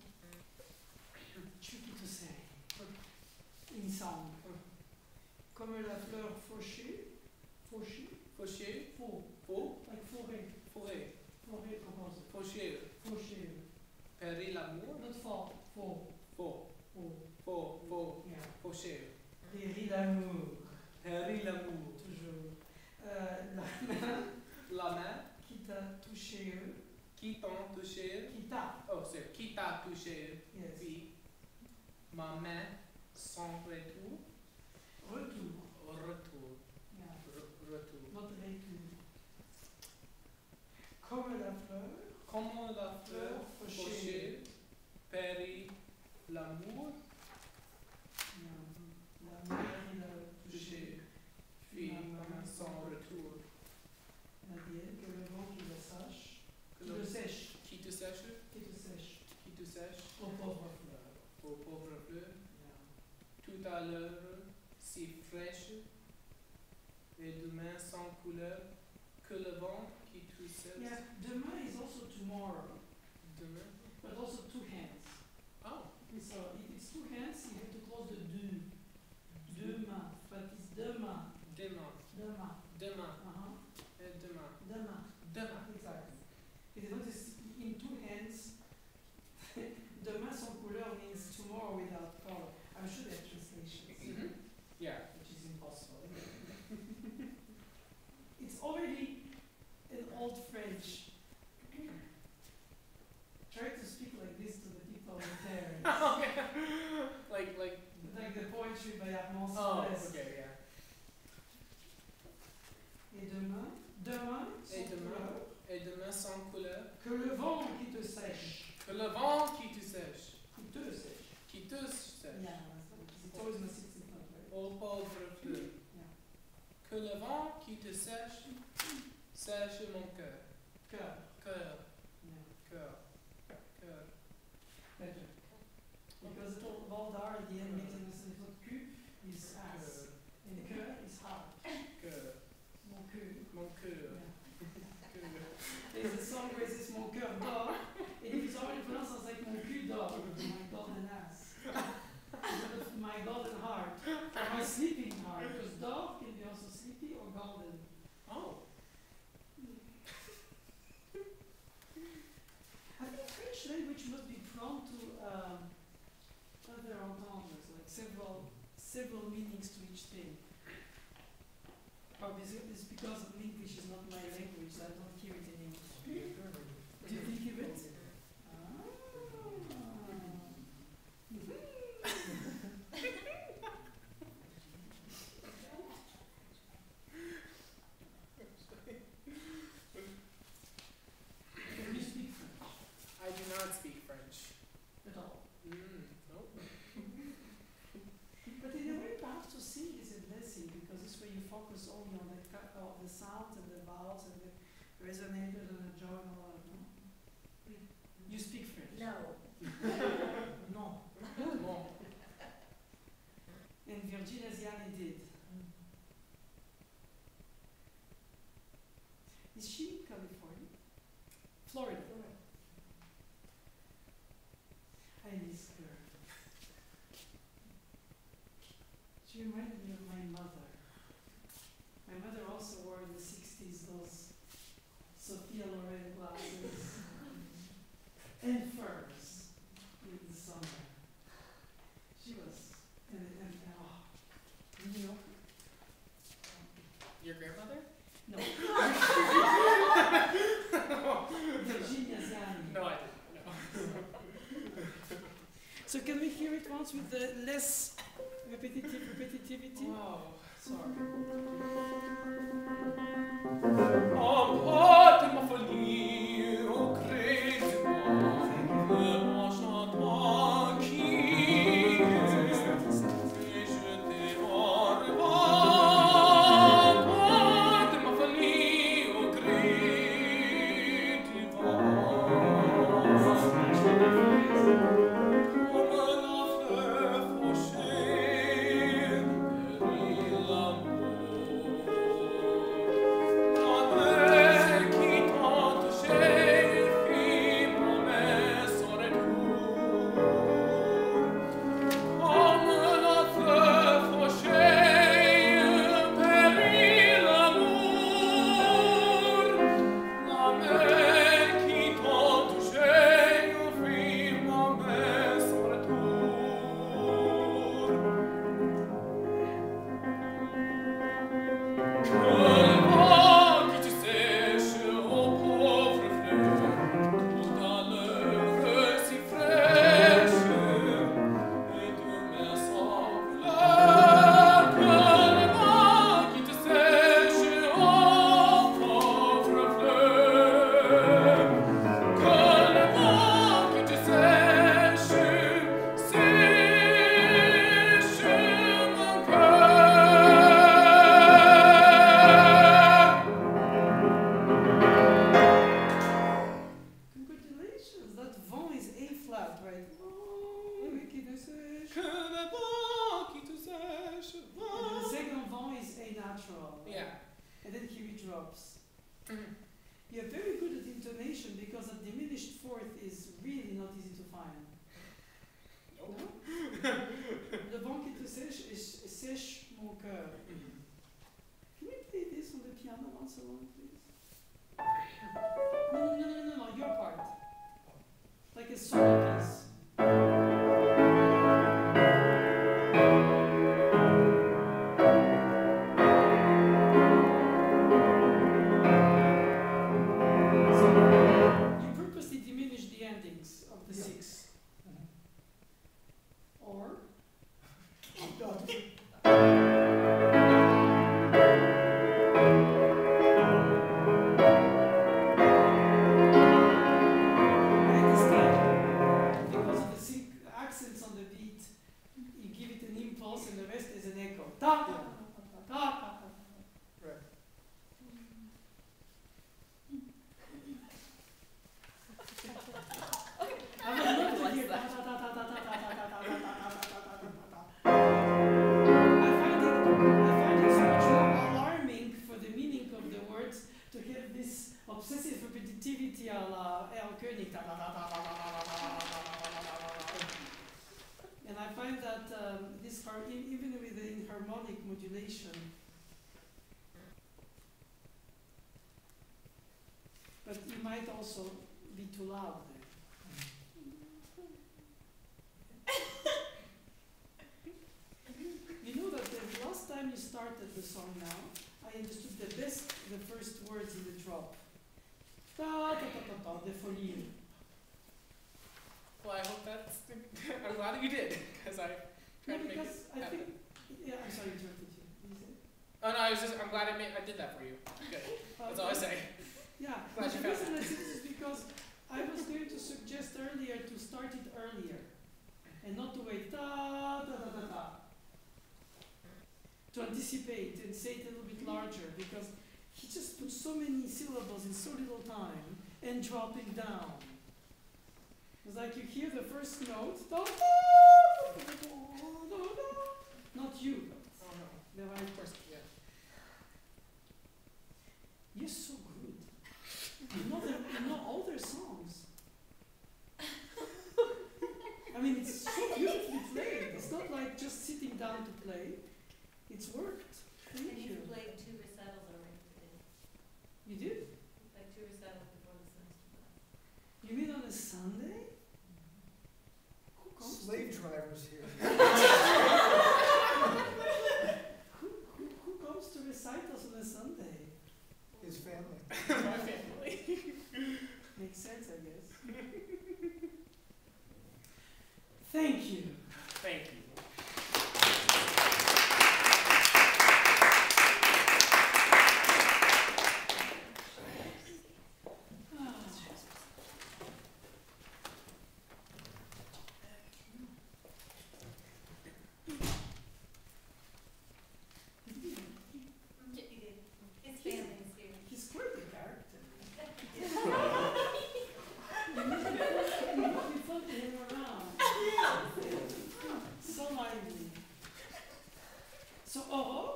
Tricky to say. In sound. Comme la fleur fauchée. Fauchée. Faucher, Faux. faux, Like forêt. forêt, Forêt composite. faucher, Fauché. périr l'amour, Not faux. Faux. faux, Faux. faux, faux, Yeah. faucher, Péri l'amour. périr l'amour. Toujours. Euh, la main La main qui t'a touché. qui t'ont touché, Qui t'a. oh c'est qui t'a touché, Yes. puis ma main sans retour, Retour. retour, Yeah. re- retour. Not retour. Comme la fleur. Comment la fleur Fauchée. fauchée périt l'amour, Yeah. La main qui l'a touché. touché, puis ma main sans retour. La dienne, que le vent qui le sache. Que Qui le- le sèche. Qui te sèche, Qui te sèche. qui te sèche, Aux pauvres fleurs. ô pauvre fleur, Yeah. tout à l'heure si fraîche, et demain sans couleur, que le vent qui te sèche, Yeah, demain is also tomorrow, demain. but also two hands. Oh, So if it's two hands, you have to close the deux. Demain, but it's demain. demain, Demain. demain, Uh-huh. et demain, Demain. demain. Exactly. If you notice, in two hands, demain sans couleur means tomorrow without color. I'm sure there are translations, Mhm. Yeah. which is impossible. It's already an old French. Try to speak like this to the people over there. like, like, Like the poetry by Armand oh, Céleste. okay, yeah. Et demain, demain, Et sans demain. couleur, Et demain sans couleur, que le vent qui te sèche, que le vent qui te sèche, qui te sèche. qui te sèche, Yeah, it's always my sixth note, right? ô pauvre fleur. Yeah. Que le vent qui te sèche, sèche mon cœur, Cœur. cœur, Yeah. cœur, cœur. Better. Because the Valdar at the end makes a mistake. So Q is ass. And cœur is heart. Cœur, Mon cœur. mon cœur, Yeah. cœur. There's a song where it says mon cœur dort. And if it's already pronounced as like mon cul dort, my golden ass. Instead of my golden heart. Or my sleeping heart. Because dort can be also sleepy or golden. Oh, I think French language must be prone to um, other entendres, like several several meanings to each thing. Probably it's it's because of English is not my language, so I don't hear it in English. Do you think of it? Ah. Can you speak French I do not speak French. at all? Mm, nope. But in a way, perhaps to sing is a blessing because this way you focus only on the ca- uh, the sound and the vowels and the resonators and the joy and all that. No? You speak French? No. No. Bon. And Virginia Ziani did. Is she in California? Florida. I miss her. She reminded me of my mother. My mother also wore in the sixties those Sophia Loren glasses, and furs in the summer. She was, and, and oh, you know. Your grandmother? No. Virginia Zani. No, I didn't. No. So can we hear it once with the less repetitive repetitivity? Wow, sorry. Emporte ma folie au gré du vent, le enchantement qui et je t'ai en revoir. Emporte ma folie au gré du vent, comme la fleur fauchée périt l'amour. But you might also be too loud there. You know that the last time you started the song now, I understood the best the first words in the drop. Ta ta ta ta ta, the folie. Well, I hope that's. I'm glad that you did, because I tried No, to make it because I happen. think, yeah, I'm sorry to interrupt you. You say? Oh no, I was just. I'm glad I made. I did that for you. Good. That's all I say. Yeah, Glad but you the found reason I said this is because I was going to suggest earlier to start it earlier and not to wait ta ta ta ta ta. To anticipate and say it a little bit larger, because he just put so many syllables in so little time and dropping down. It's like you hear the first note, da, da, da, da, da, not you, Oh no. the right Of course. Yeah. You're so good. You know, their, you know all their songs. I mean, it's so beautifully played. It's not like just sitting down to play. It's worked. Thank And you. you've played two recitals already today. You did? Like two recitals Sunday? Who comes Slave to, drivers here. who, who, who comes to recitals on a Sunday? His family. My family. Makes sense, I guess. Thank you. Thank you. His family is here. He's quite a character. You float him around. So lively. So, oh,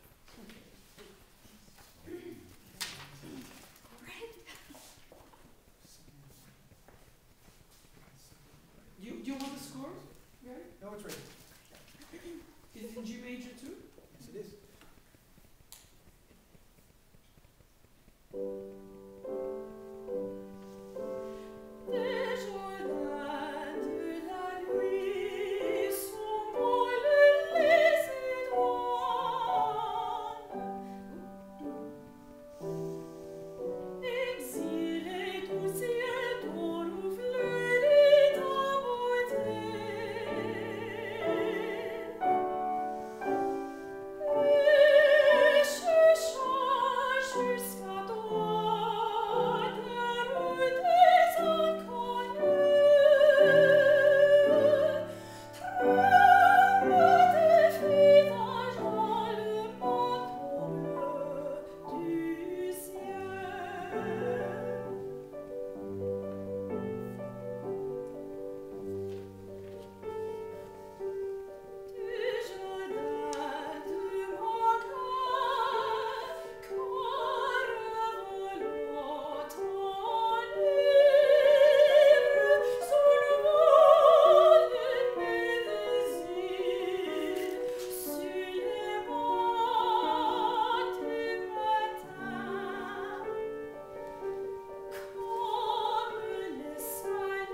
you you want the score? Right? No, it's right. Is it in G major too? Yes, it is. Des jardins de la nuit sont molles les étoiles. Exilés du ciel d'or où fleurit ta beauté. Et chuchote jusqu'à toi, terre des inconnus. Tremble tes visages dans le manteau bleu du ciel. Du jardin de mon cœur, quand revolant ton livre, s'envole mes désirs sur les monts du matin. Comme les sols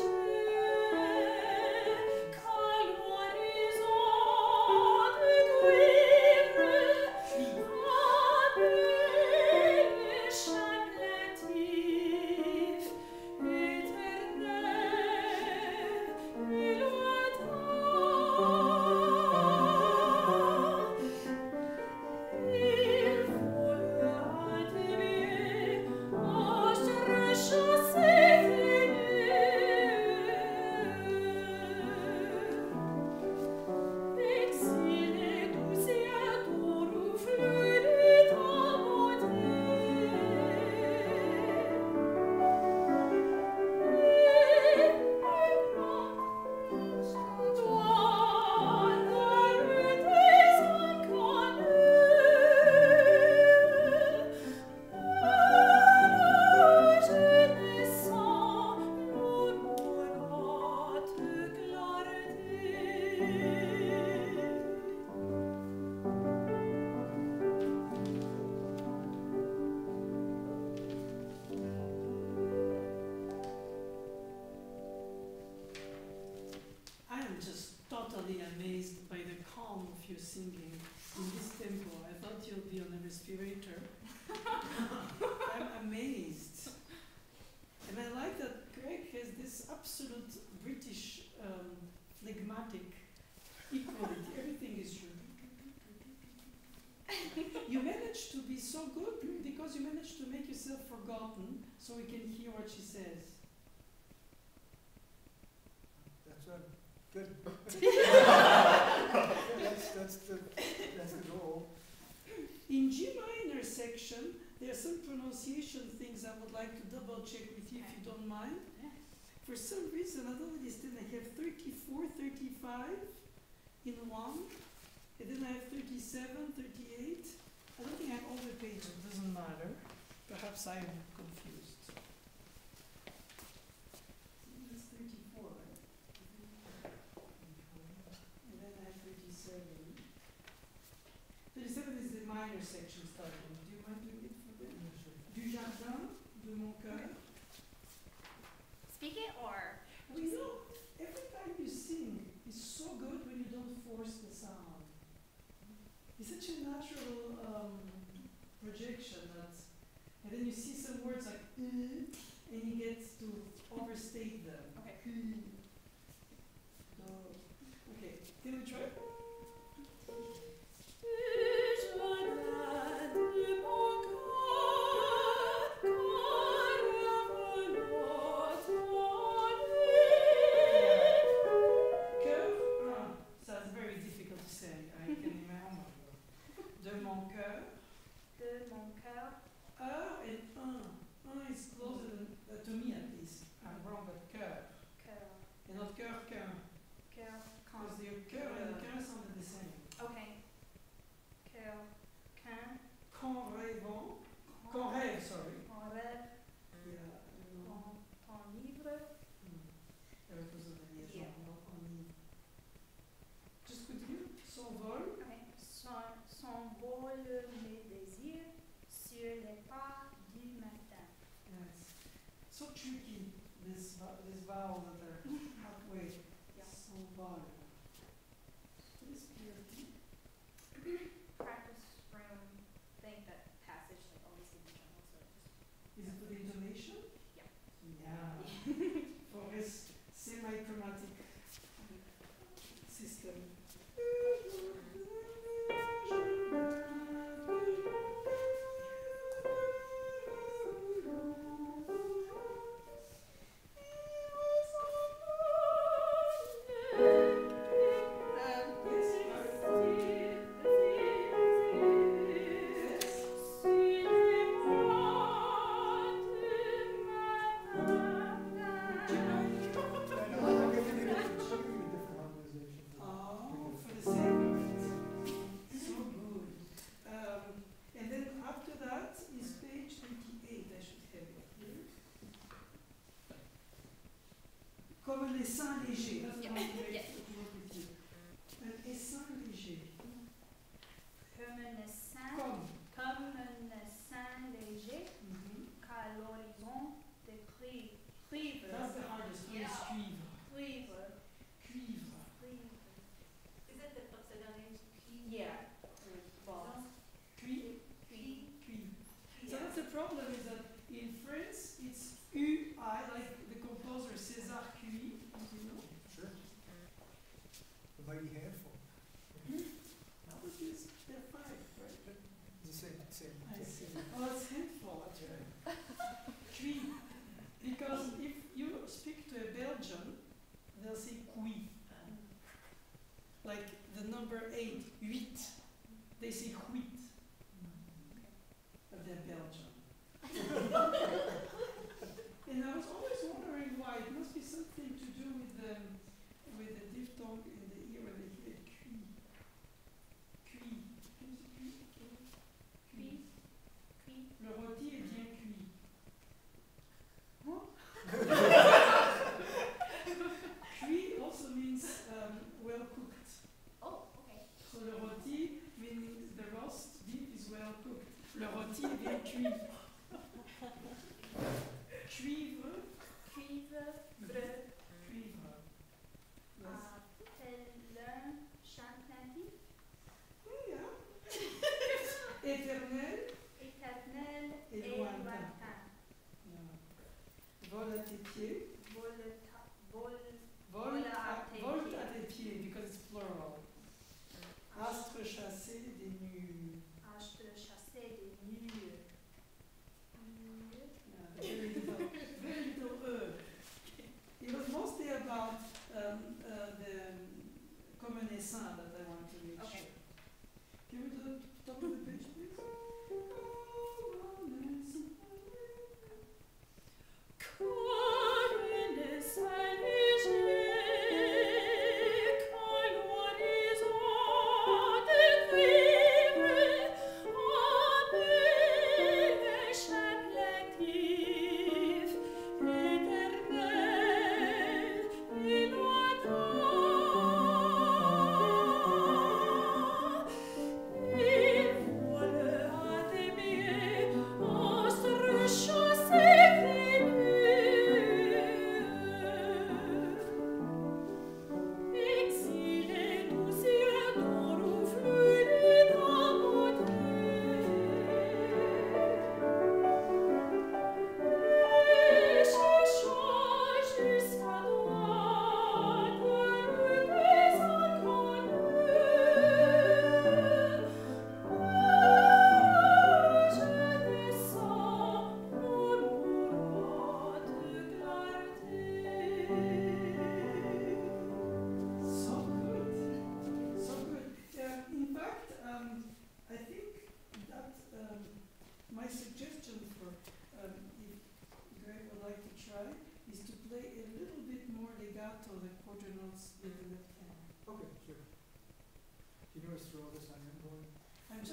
légers, quand l'horizon de cuivre habille les chants plaintifs, éternels et lointains. Il volera des biais, anges rechassés des nues. Exilés du ciel d'or où fleurit ta beauté. I am just totally amazed by the calm of your singing in this tempo. I thought you'd be on a respirator. I'm amazed. And I like that Greg has this absolute British um, phlegmatic equality. Everything is true. You managed to be so good because you managed to make yourself forgotten so we can hear what she says. That's right. Good. that's, that's, the, that's the goal. In G minor section, there are some pronunciation things I would like to double check with you if you don't mind. For some reason, I don't understand. I have thirty-four, thirty-five in one, and then I have thirty-seven, thirty-eight. I don't think I have all the pages, it doesn't matter. Perhaps I am confused. It's thirty-four, right? And then I have thirty-seven. thirty-seven is the minor section starting. Do you mind doing it for them? Du jardin de mon cœur. Speak it or? Well, you know, every time you sing, it's so good when you don't force the sound. It's such a natural um, projection that, and then you see some words like "uh," and you get to overstate them. Okay. So, okay, can we try? Cœur, un. That's very difficult to say. I can imagine. De mon cœur. De mon cœur. Un and un. Un is closer than, uh, to me at least. I'm wrong, but cœur. Cœur. And not cœur qu'un. Cœur. Because the cœur and the cœur sound the same. Okay. Cœur. Qu'un. Quand rêvons. Quand rêve, sorry. On rêve. Yeah, I don't know. Ton, ton livre. Hmm. Avec plus de liaison, Yeah. non, on y- Just continue. S'envole. Okay. Son, s'envole mes désirs sur les pas du matin. Yes. So tricky, this, vo- this vowel that are halfway. Yeah. S'envole. This beauty. Practice room thing that passage like always in the journal, so just Is it for the intonation? Yeah. Yeah. For his semi-chromatic system. Oh, for the sake of it. So good. Um, and then after that is page twenty-eight, I should have it here. Comme les seins légers. That's the one Yeah. that Yeah. makes it work with you. Un essaim léger. comme un essaim, Comme. comme un essaim léger Mhm. qu'à l'horizon de cuivre. Cuivre. That's the hardest one, is Yeah. cuivre. Cuivre. Cuivre. Cuivre. Is it the oxidizing key? Yeah. Well, Cuivre. cuivre. Cuivre. So that's the problem, is that in France it's U I, like the composer César Cui, you know. Sure. A mighty handful. That was his, they're five, right? The same, same. I see. Oh, it's handful, that's right. Cui. Because if you speak to a Belgian, they'll say cui. Like the number eight, huit. They say huit. But they're Belgian. And I was always wondering why. It must be something to do with the, with the diphthong in the ear when they hear cui. Cui. Can you say cui? Cui. Cuivre. Le rôti est bien cuit. Cuit also means um, well cooked. Oh, okay. So le rôti means the roast beef is well cooked. Le rôti est bien cuit. Cuivre. Cuivre. Breu. Cuivre. Yes. Appelle-un chantatif. Oh, yeah. Éternel. Éternel Et et lointain. lointain. Yeah. Vol à tes pieds. Volta, vol, Vol Vol à, à tes volte pieds. à tes pieds, because it's plural. Astre chassé des nues. astre chassé des nues. Nues. Yeah, very little, very little e. It was mostly about um, uh, the comme un essaim that I want to make Okay. sure. Can we do the top of the page, please? Comme un essaim. Come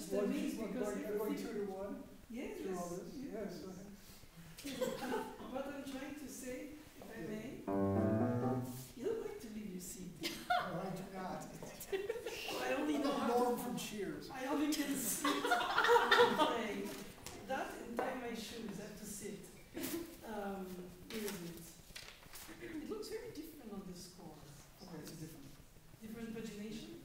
just One amazed one because going, you're going two everything- to one yes, through all this? yes, Yes. What I'm trying to say, if I Yeah. may, you don't like to leave your seat. No, I do not. I only I'm know not how Norm to from Cheers. I only can sit and play. That and tie my shoes, I have to sit. Um, where is it? It looks very different on the score. Okay, it's a different. Different pagination?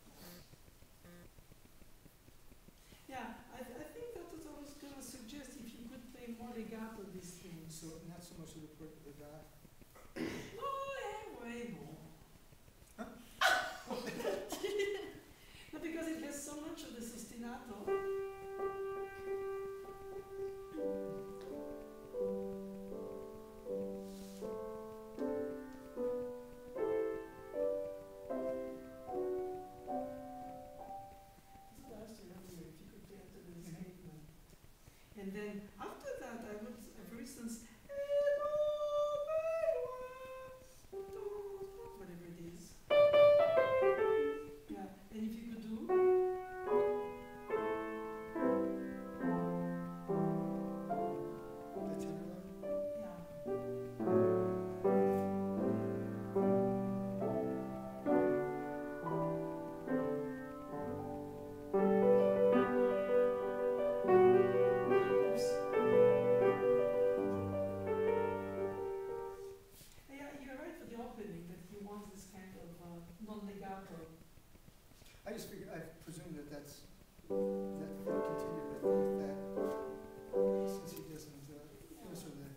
Yeah, I, th- I think that's what I was going to suggest, if you could play more legato these things. So not so much of the port the guy. No, eh, way more. No, because it has so much of the sistinato. That's what I was to remember, if you could play after the escapement. And then after that, I would, uh, for instance, whatever it is. Yeah, and if you could do. The tenor line? Yeah. Oops. Yeah, you're right for the opening that he wants this kind of uh, non-legato. I just figured, I presume that that's, that they continue with with that, since he doesn't, uh, those are the.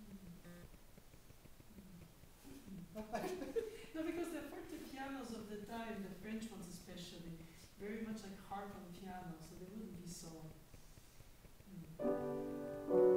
No, because the forte pianos of the time, the French ones especially, very much like harp on piano, so they wouldn't be so. Hmm.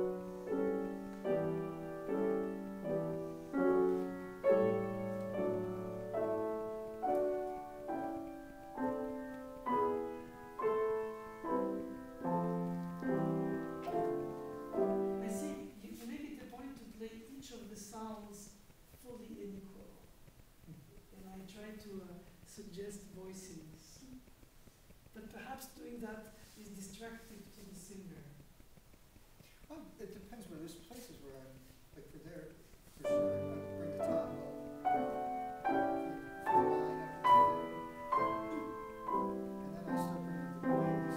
I see, you, you make it a point to play each of the sounds fully in equal. And I try to uh, suggest voicings. But perhaps doing that is distracting to the singer. Well, it depends where, there's places where I'm, like for there, for sure, I bring the top up. For, for the line up and then I start bringing the bass,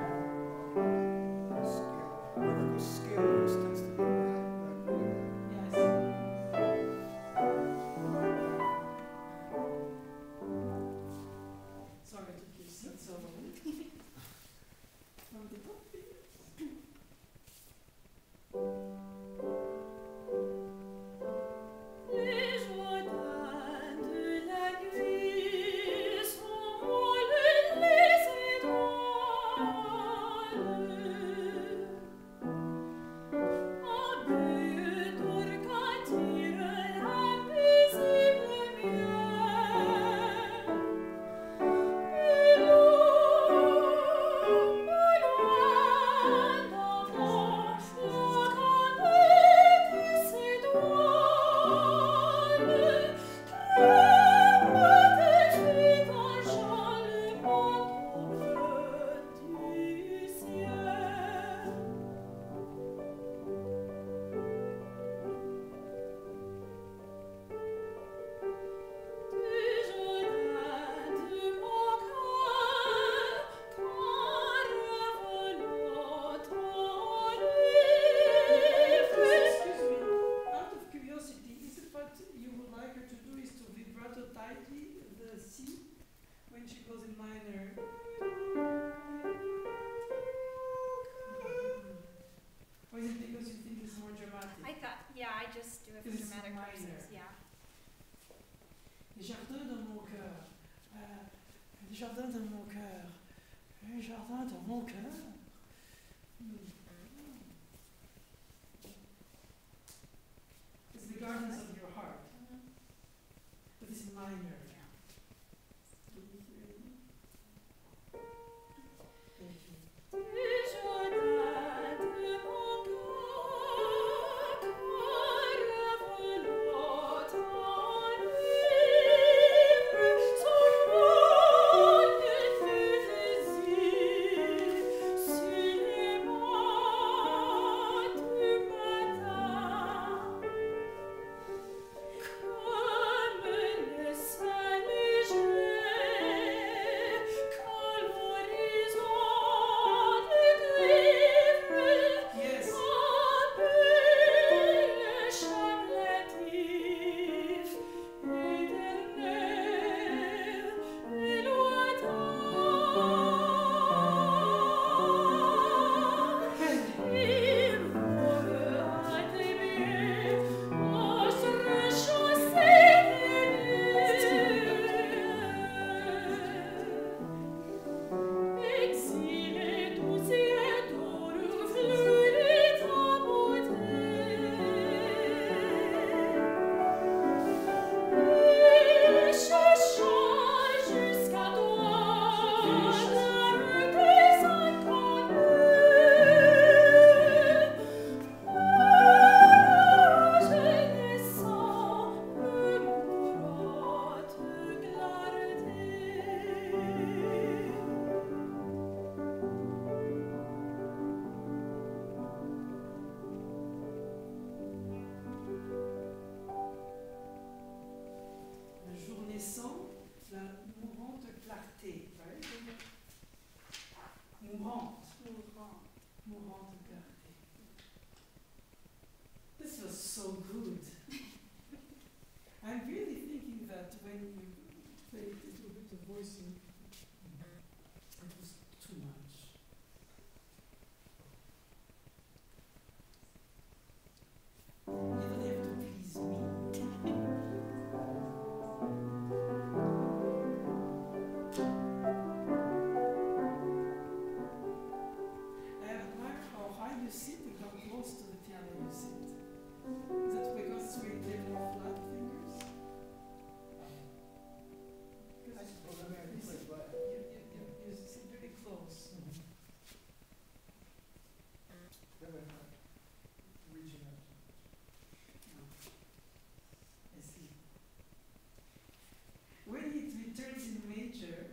uh, scale. Wherever it goes scale, it tends to be where I, where I bring it down. Yes. Sorry to keep sit so long. From the top. Les jardins de la nuit sont molles les étoiles. Un peu d'orgue tire la paisible miel. Et loin, loin d'avant, la canette s'étoile. Trempe dans le manteau bleu du ciel. Du jardin de mon cœur, quand revenant en livre. Excuse me, out of curiosity, is it what you would like her to do is to vibrato tightly the C when she goes in minor? Or is it because you think it's more dramatic? I thought, yeah, I just do it for This is dramatic minor. purposes, yeah. Les jardins de mon cœur, euh, les jardins de mon cœur, les jardins de mon cœur. Hmm. It's the gardens of your heart, but it's minor. Thank you. Du jardin de mon cœur, quand revenant en livre, son monde fut désir. mourante, mourant. mourante gardée. This was so good. I'm really thinking that when you played a little bit of voicing, it was too much. You don't have to please me. I admire how high you sit and how close to the piano you sit. Is that because we have more flat fingers? I suppose, I mean, I can play flat. You, you, you, you sit very close. That way I'm not reaching out. I see. When it returns in major,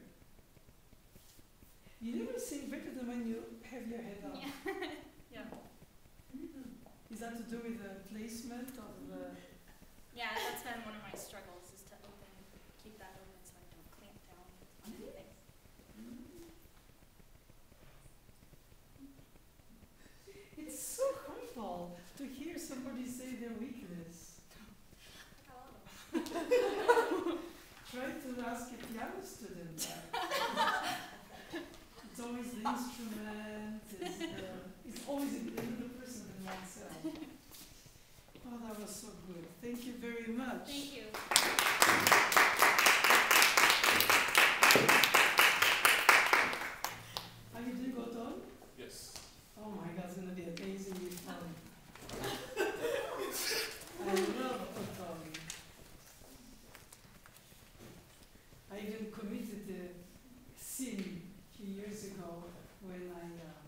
you never sing better than when you have your head up. Yeah. Is that to do with the placement of the... Yeah, that's been one of my struggles, is to open, keep that open so I don't clamp down on anything. It's so humble to hear somebody say their weakness. Try to ask a piano student that. It's always the instrument, it's, the, it's always another person than oneself. Oh, that was so good. Thank you very much. Thank you. Are you doing Oton? Yes. Oh my God, it's going to be amazingly fun. I love Oton. I even committed a sin a few years ago when I um,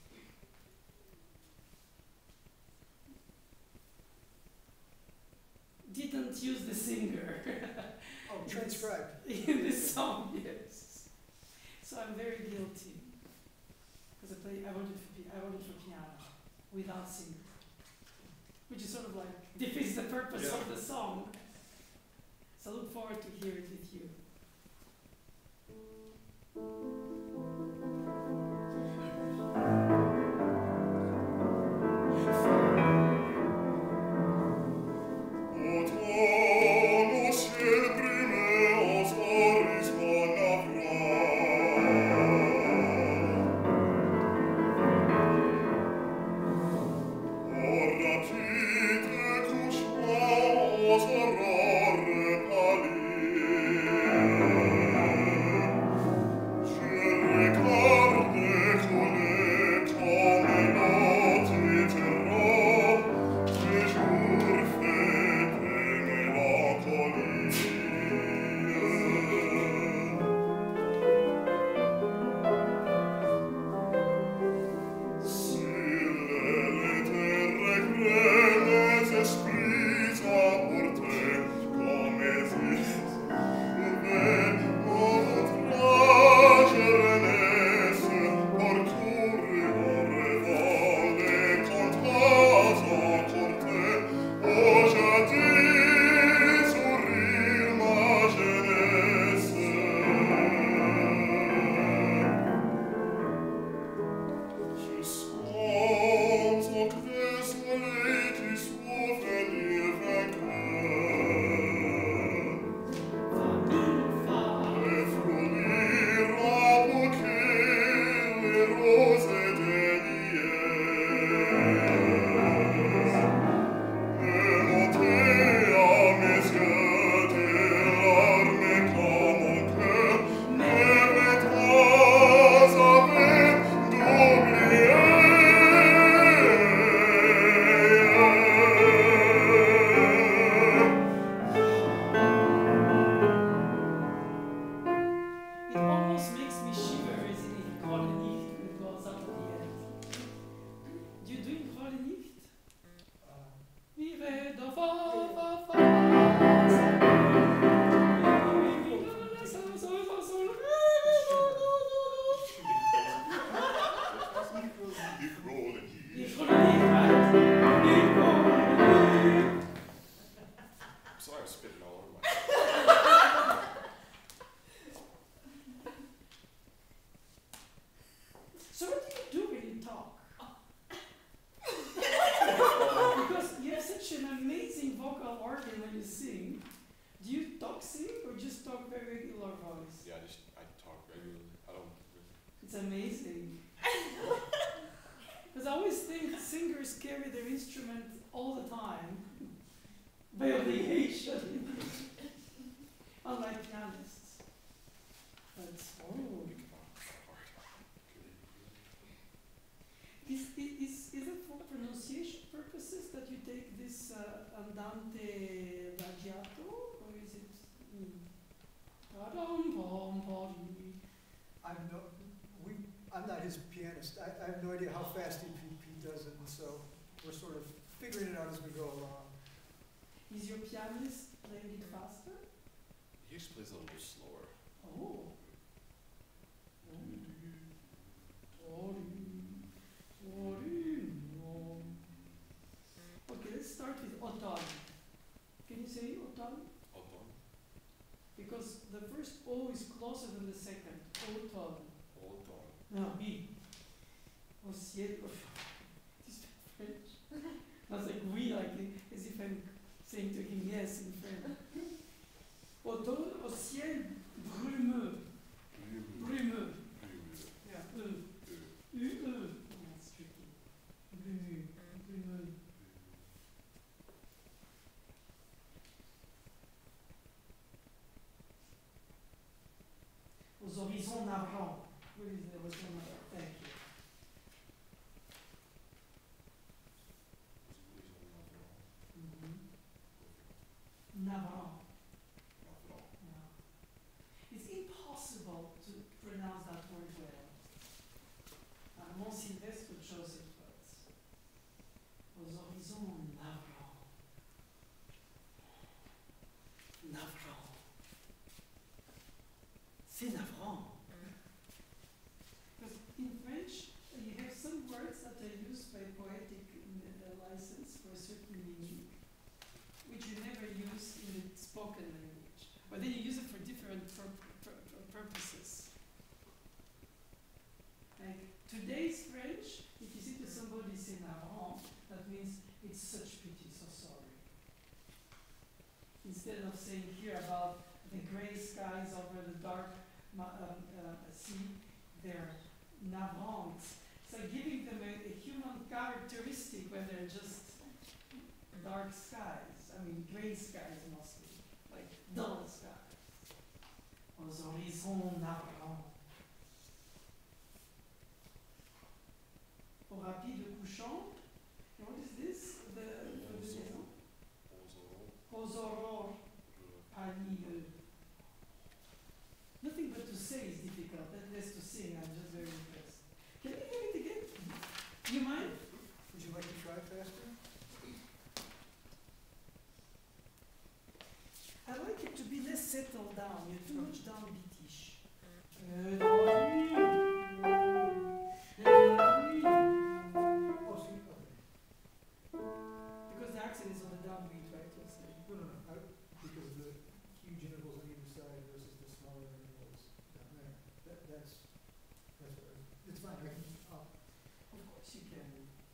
didn't use the singer Oh, transcribe. in the song, yes. So I'm very guilty because I play. I wanted for pi- I wanted for piano without singer, which is sort of like defeats the purpose Yeah. of the song. So I look forward to hear it with you. Thank carry their instrument all the time by obligation, unlike pianists. But, oh. Is, is, is it for pronunciation purposes that you take this uh, andante adagiato, or is it? Mm, I'm no, we, I'm not his pianist. I, I have no idea how fast he, he, he does it, and so we're sort of figuring it out as we go along. Is your pianist playing it faster? He actually plays a little bit slower. Oh. Okay, let's start with automne. Can you say automne? Automne. Because the first O is closer than the second. Automne. Automne. No, B. Au ciel. Is that French? I was like, oui, like, as if I'm saying to him yes in French. Automne, au ciel brumeux. Brumeux. Yeah, E. U, E. Yeah, it's tricky. Brumeux. Brumeux. Aux horizons navrants. Where is the horizon navrant? Thank you. Mm-hmm. Navrant. Yeah. It's impossible to pronounce that word well. Uh, Mon Sylvestre chose it, but aux horizons navrants. Navrant. C'est navrant. Because in French, uh, you have some words that are used by poetic uh, license for a certain meaning, which you never use in the spoken language. But then you use it for different pur pur pur purposes. Like today's French, if you say to somebody c'est navrant, that means it's such pity, so sorry. Instead of saying here about the gray skies over the dark um, uh, sea, they're navrant. So giving them a, a human characteristic when they're just dark skies. I mean, gray skies mostly, like dull skies. Aux horizons navrants. Au rapide couchant. And what is this? The, the, the liaison? Aux aurores pâlies. Nothing but to say is difficult. That less to sing. I'm just very impressed. Can you hear it again? Do you mind? Would you like to try faster? I like it to be less settled down. You're too much downbeatish. Euh, dans la nuit. Oh, see, okay. Because the accent is on the downbeat, right? You're saying. No, no, no. I, because of the huge intervals on either side versus the smaller intervals down there. That, that's, that's what I, it's fine. I can, I'll, Of course you can.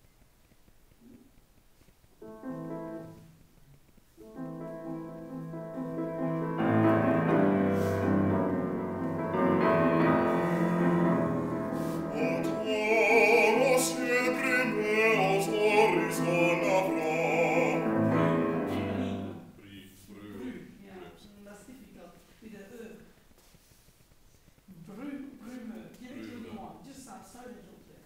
Automne au ciel brumeux, aux horizons navrants. Bru, bru, Bru. Yeah, that's difficult. With the E. Bru, brumeux. Give it to me one. Just start, start a little bit.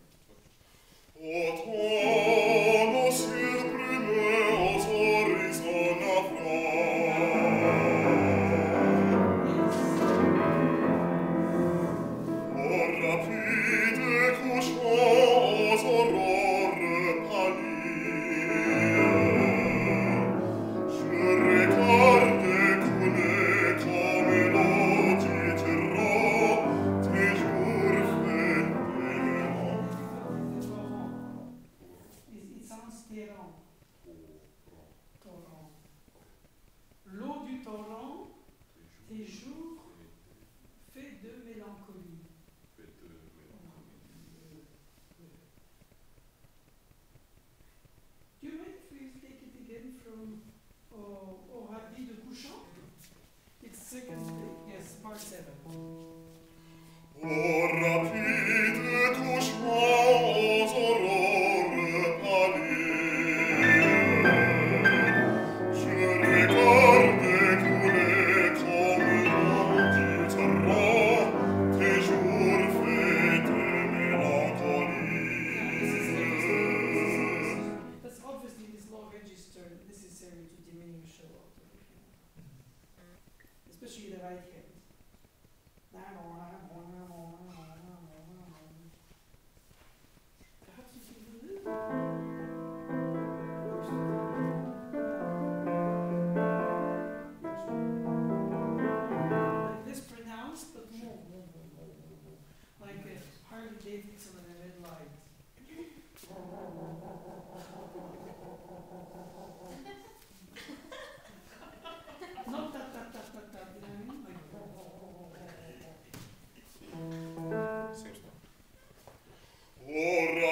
Automne au ciel brumeux, aux horizons navrants. Au rapide couchant, aux aurores pâlies. Je regarde couler comme mélodie terrant, tes jours faits d'éléments.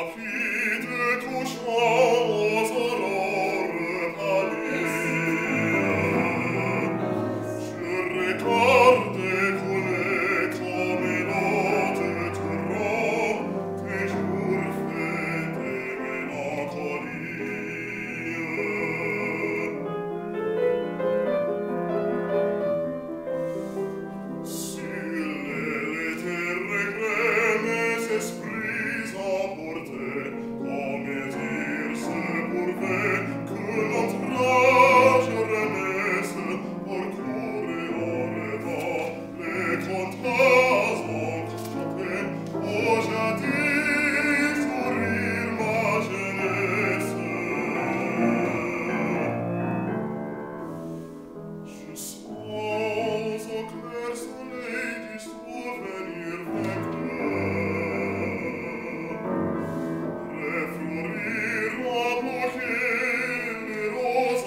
rapide couchant aux aurores pâlies. Je regarde couler comme l'eau de torrent, tes jours faits de mélancolie. Sur les terres grêles, esprits emportés, comme dire se pourvait que l'entrage renaisse, pour courir en rêvant les contrats enchantés, au jadis sourire ma jeunesse. Je sens au clair soleil du souvenir vainqueur refleurir en bouquet les roses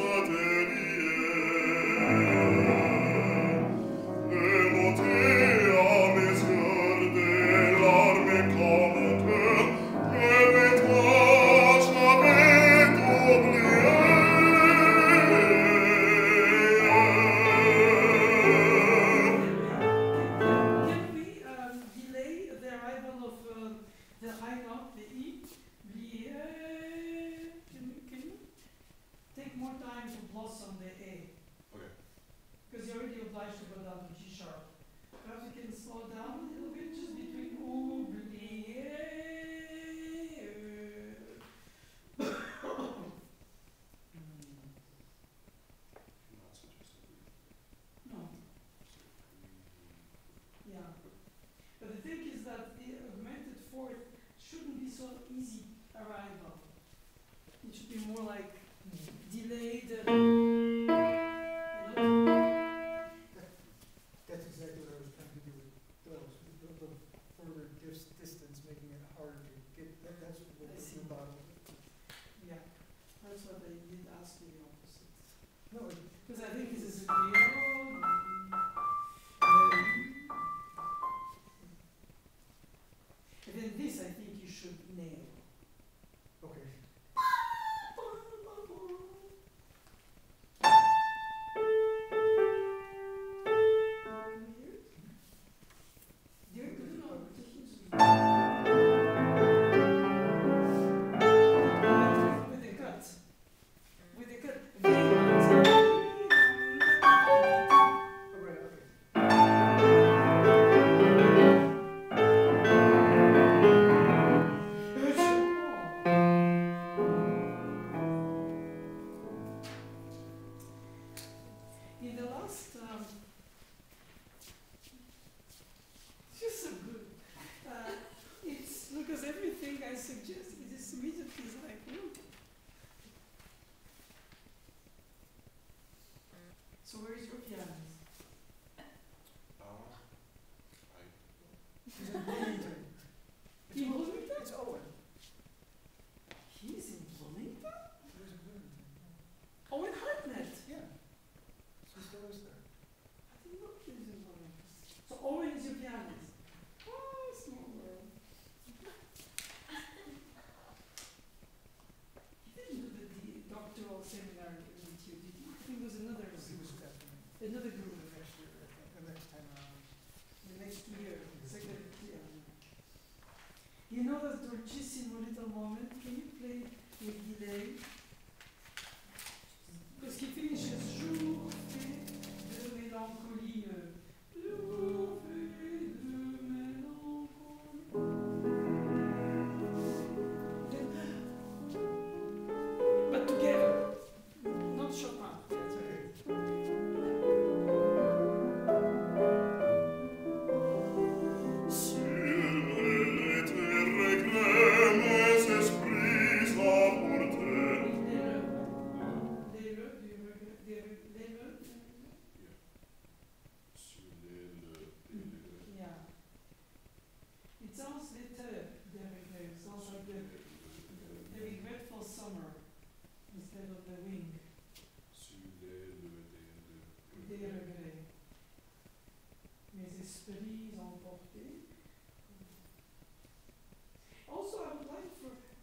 ateliers, et monter à mes yeux des larmes quand mon cœur rêvait toi, j'avais oublié. Can we um, delay the arrival of uh, the high note, the E? The A? Can you, can you take more time to blossom the A? Okay. Because you're already obliged to go down to G sharp. Perhaps you can slow down a little bit just between oublier. No. Yeah. But the thing is that the augmented fourth shouldn't be so easy arrival. It should be more like delayed. Uh, you know? That's exactly what I was trying to do with those, with the, the further dis- distance, making it harder to get, that, that's what I the see. the bottom. Yeah. That's what I did ask you the opposite. No, it- Because I think this is a zero. And then this I think you should nail. okay. With a cut. With a cut. Oh, right, okay. In the last, um, you're so good. Uh, it's because everything I suggest is immediately is like, "Ooh." So where is your pianist? Ah, I He's in Bloomington. It's In Owen. Bloomington? It's Owen. He's in Bloomington? He lives in Bloomington. Oh, in Hartnett. Yeah. She still lives there. I didn't know he was in Bloomington. So Owen is your pianist. Oh, small world. He didn't do the, the doctoral seminar with you, did he? I think it was another, He was after me. another group. The next year, I think, the next time around. The next two years, second year. You know that dolcissimo little moment? Can you play with delay? Parce qu'il finishes jour fait de mélancolie. Jour fait de mélancolie. Then, but together, not Chopin. That's okay. sur les terres grêles, esprits emportés. Les le, des le, des le, des le. Sur les le et les Yeah. It sounds later, the regret. It sounds like the, the regretful summer instead of the wing. sur les le Des regrets. Mes esprits emportés. Also, I would like for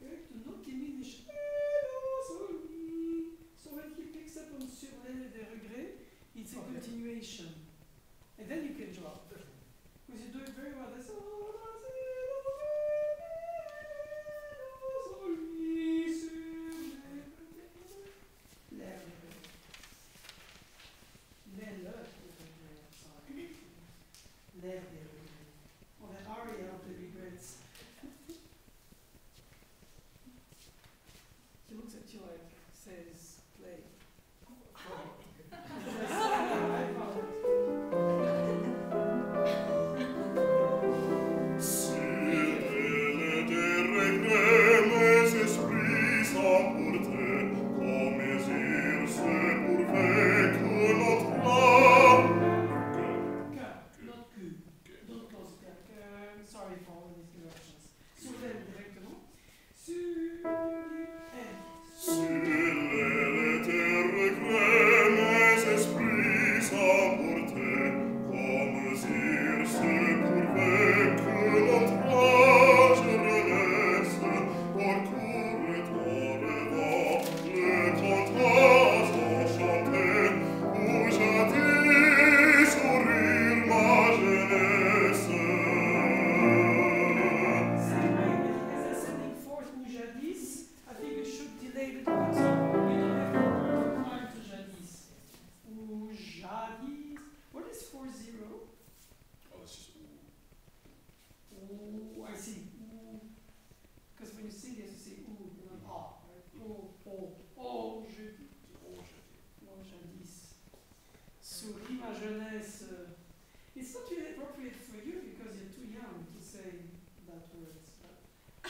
ah, right? Oh, oh, oh, je dis. Oh, jadis. Souris ma jeunesse. Uh, it's not really appropriate for you because you're too young to say that word. But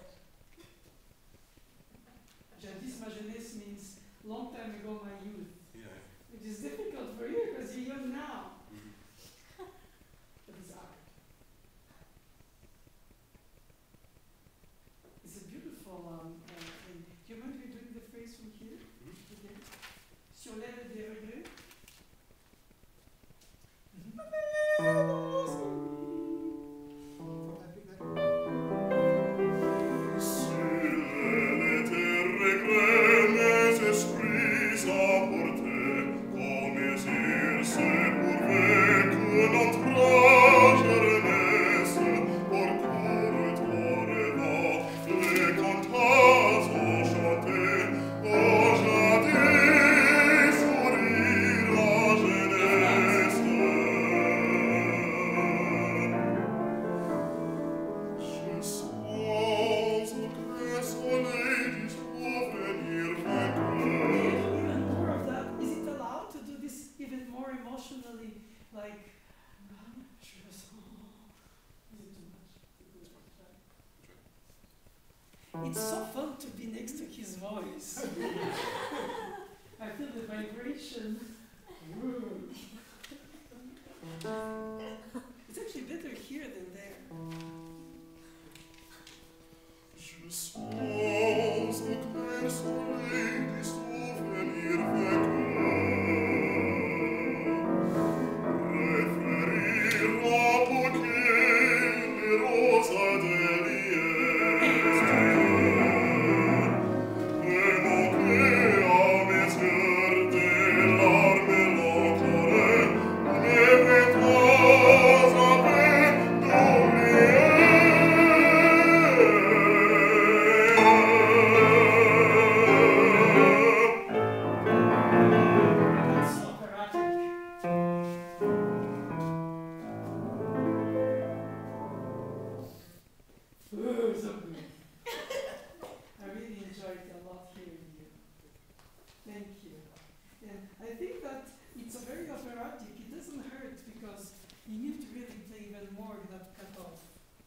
jadis ma jeunesse means long time ago my youth. Yeah. Which is difficult for you because you're young now. Mhm. But it's art. It's a beautiful um, uh, thing. Do you mind me doing the phrase from here? Mhm. Again? Sur l'aile des regrets. From that big letter. Sur les terres grêles, mes esprits apportés, comme ils se pourvaient que notre âge renaisse, pour court au rêvant, les cantates ont chanté, oh jadis sourire la jeunesse. Je sens au clair soleil du souvenir vainqueur. Even more of that. Is it allowed to do this even more emotionally? Like, je le sens. Is it too much? It's so fun to be next to his voice. I feel the vibration. It's actually better here than there. Je sens au clair soleil du souvenir vainqueur. Réflérir à poquer les roses déliées. Remonter à mes yeux des larmes mélancoliques, mes vêtements avaient That's so operatic. Ooh, so good. I really enjoyed a lot hearing you. Thank you. And I think that it's a very operatic. It doesn't hurt because you need to really play even more, not cut off.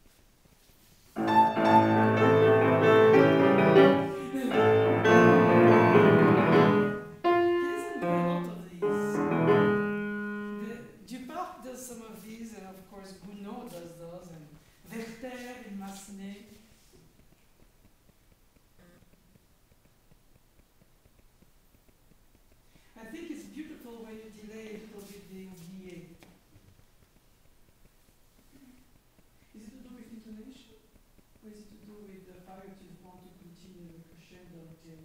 He doesn't do a lot of these. The, Dupart does some of these, and of course Gounod does those, and Werther and Massenet. I think it's beautiful when you delay a little bit the oublié. Is it to do with intonation? Or is it to do with the fact that you want to continue the crescendo until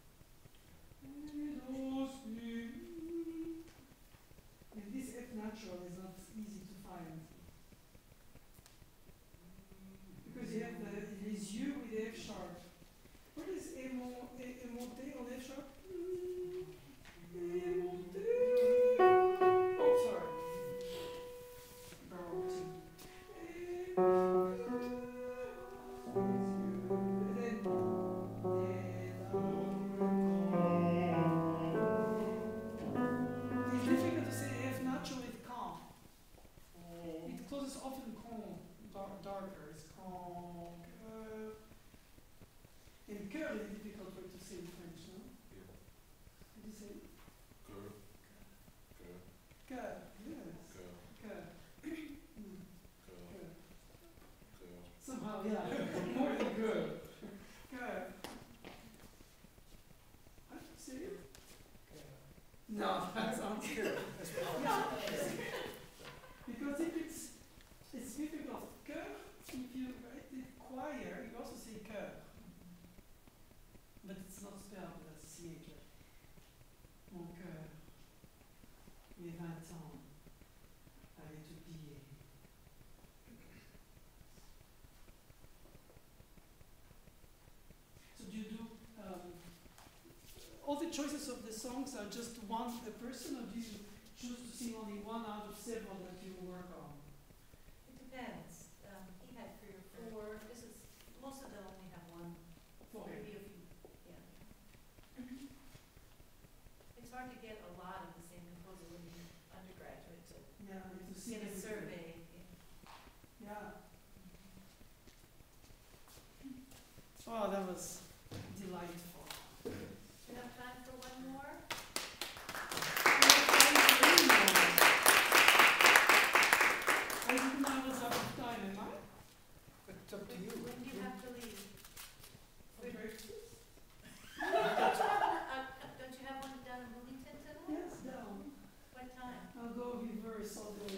and this F natural is not easy to find. Because you have the les yeux with the F sharp. What is émo- é- émonté on F sharp? Émonté. Oh, sorry. Baroque. And then, it's difficult to say F natural with calm. It closes often calm, dar- darker. It's calm. Uh, and cœur is a difficult word to say in French, no? Did you say? Cœur, yes. Cœur. Mm, cœur. Somehow, yeah. More than cœur. Cœur. How do you say it? No, that sounds good. Yeah. Because if it's it's difficult. Cœur, if you write it choir, you also say cœur. But it's not spelled with a C H. Mon cœur, mes vingt ans, avait oublié. So do you do um, all the choices of the songs are just one a person, or do you choose to sing only one out of several that you work on? It depends. Um, he had three or four. This is, most of them only have one, Okay. maybe a few. Oh, that was delightful. Do you have time for one more? I didn't know I was out of time, am I? It's up to you. When do you have to leave? For breakfast? Uh, uh, Don't you have one down in Bloomington tonight? Yes, down. What time? I'll go reverse all the way.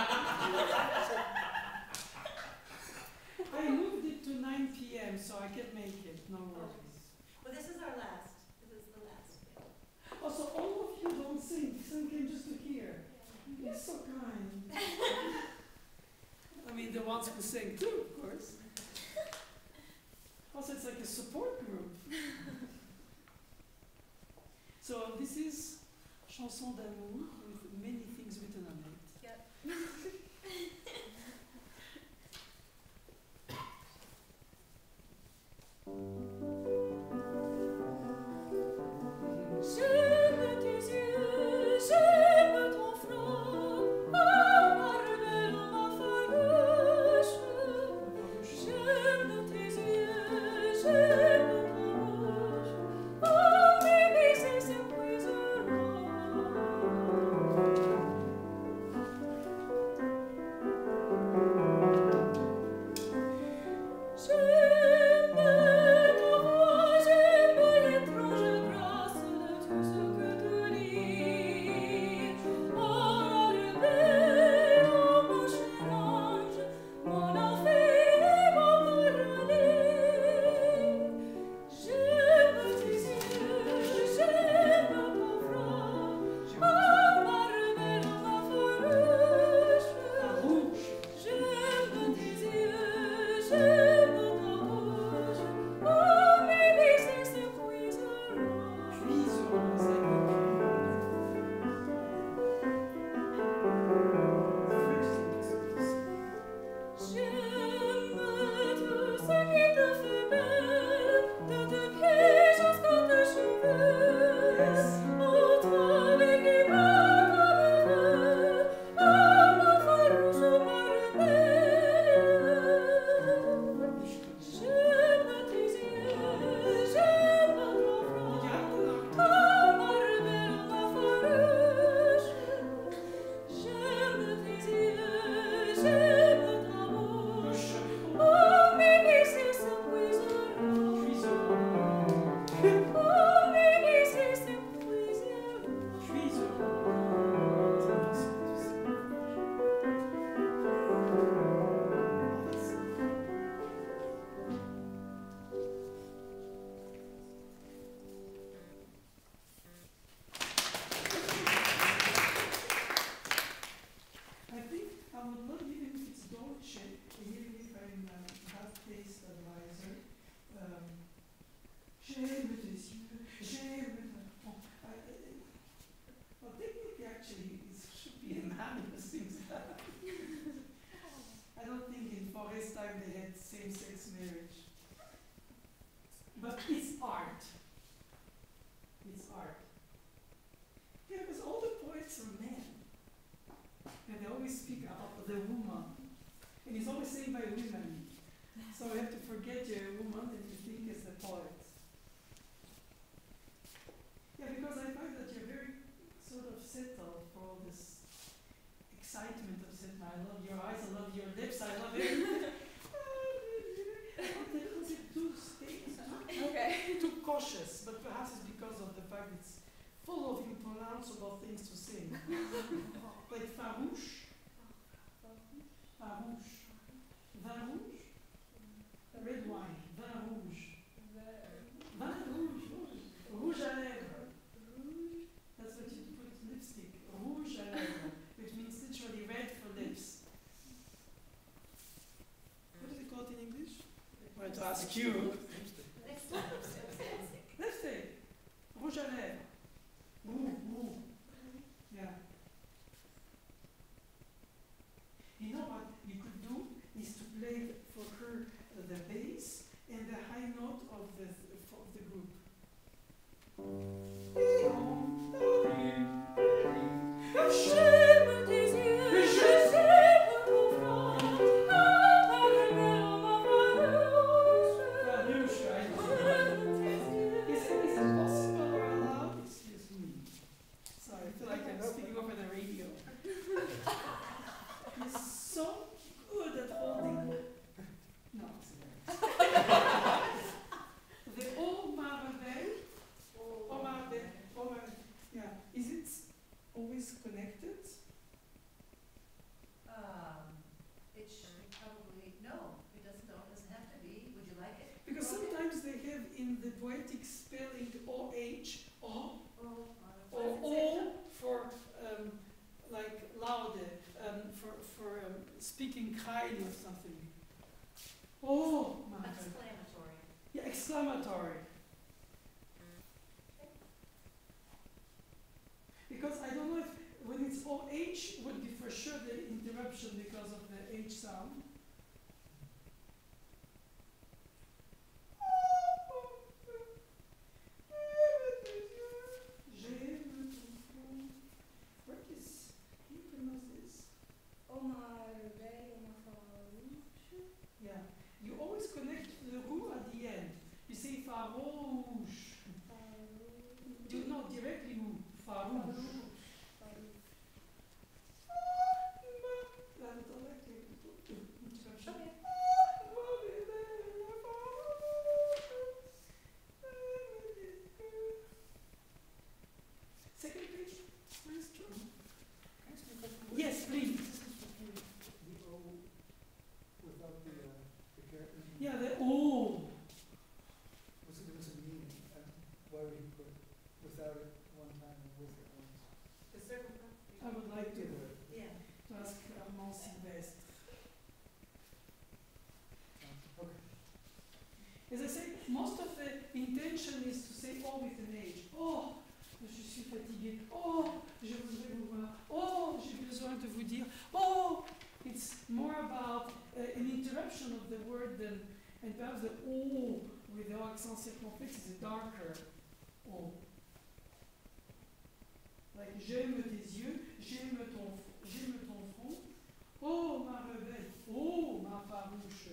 I moved it to nine p m so I can make it, no worries. Well, this is our last. This is the last bit. Oh, so all of you don't sing, sing came just to hear. You're so kind. I mean, the ones who sing too, of course. Also, it's like a support group. So this is Chanson d'amour with many things written on it. Yep. J'aime tes yeux, j'aime ton front, marmelle ma farouche. J'aime tes yeux, j'aime ta bouche, oh mes baisers s'épuiseront. J'aime ta voix, j'aime l'étrange grâce de tout ce que tu dis. Oh, rebelle, oh, mon cher ange, mon enfer et mon paradis. J'aime tes yeux, j'aime ton front, oh, ma rebelle, ma farouche. J'aime tes yeux, j'aime ta bouche, oh mes baisers s'épuiseront. J'aime tout ce qui te fait belle, de tes pieds jusqu'à tes cheveux. Oh toi qui m'as comme feu, oh ma farouche, oh ma rebelle. J'aime tes yeux, j'aime ton front, oh ma rebelle, ma farouche. J'aime tes yeux, j'aime ta bouche, oh mes baisers s'épuiseront. Oh mes baisers s'épuiseront. I think I would love, even if it's Dolce, even if I'm a fast-paced advisor, um, j'aime tes yeux, j'aime ta... Oh, I, I- well, technically, actually, it should be a man who sings that. I don't think in Fauré's time they had same-sex marriage. But it's art. It's art. Yeah, because all the poets are men. And they always speak about the woman. And it's always saying by women. So you have to forget you're a woman and you think it's the poet. Yeah, because I find that you're very sort of settled for all this excitement of setting. I love your eyes, I love your lips, I love everything. Was it too state, Okay. too cautious, but perhaps it's because of the fact it's full of impronounceable things to sing. Like farouche. Farouche. Vin rouge? Red wine. Vin rouge. Vin rouge. Rouge à lèvres. That's what you put lipstick. Rouge à lèvres. Which means literally red for lips. What is it called in English? I wanted to ask you. Lipstick. Lipstick. Rouge à lèvres. Roux, roux. Yeah. You know what you could do is to play for her uh, the bass and the high note of the of the group. J'aime tes yeux, j'aime ton front, oh ma rebelle, ma farouche. Farouche, I they have in the poetic spelling O H, O, Oh, or O for um, like louder, um, for, for um, speaking highly or something. Oh, my God. exclamatory. Yeah, exclamatory. Because I don't know if when it's O H would be for sure the interruption because of the H sound. What is, can you pronounce this? Oma rebelle, oma farouche. Yeah. You always connect the roux at the end. You say farouche. Do not directly roux. Farouche. Second page, please. Can I ask you a question? Yes, please. This is the O without the, uh, the character. Yeah, the O. Was it, there was a meaning, and why would he put without it one time and with it once? The circle. I would like to, Yeah. to ask Armand Sylvestre. Okay. As I say, most of the intention is to say O with an H. Oh, je suis fatigué. Oh, je voudrais vous voir. Oh, j'ai besoin de vous dire. Oh, it's more about uh, an interruption of the word than, and perhaps the O with the accent circonflexe is a darker O. Like j'aime tes yeux, j'aime ton, j'aime ton front. Oh, ma rebelle. Oh, ma farouche.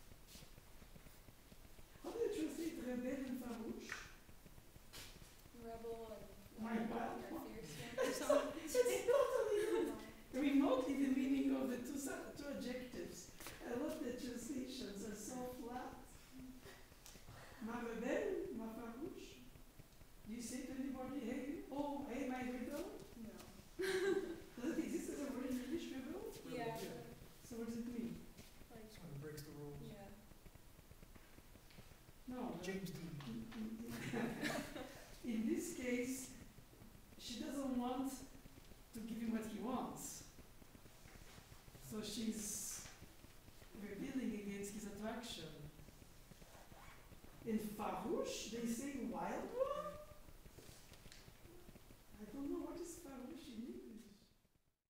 How do you translate rebelle and farouche? Rebel My and God. fierce. It's totally remotely the meaning of the two, su- two adjectives. I love the translations are so flat. Ma rebelle, ma farouche. Do you say to anybody, hey, oh, hey, my rebel? No. Does it exist as a word in English, rebel? Yeah. So what does it mean? Like, This one breaks the rules. yeah. No. James Dean. In, in, in this case, she doesn't want to give him what he wants. So she's rebelling against his attraction. In farouche, they say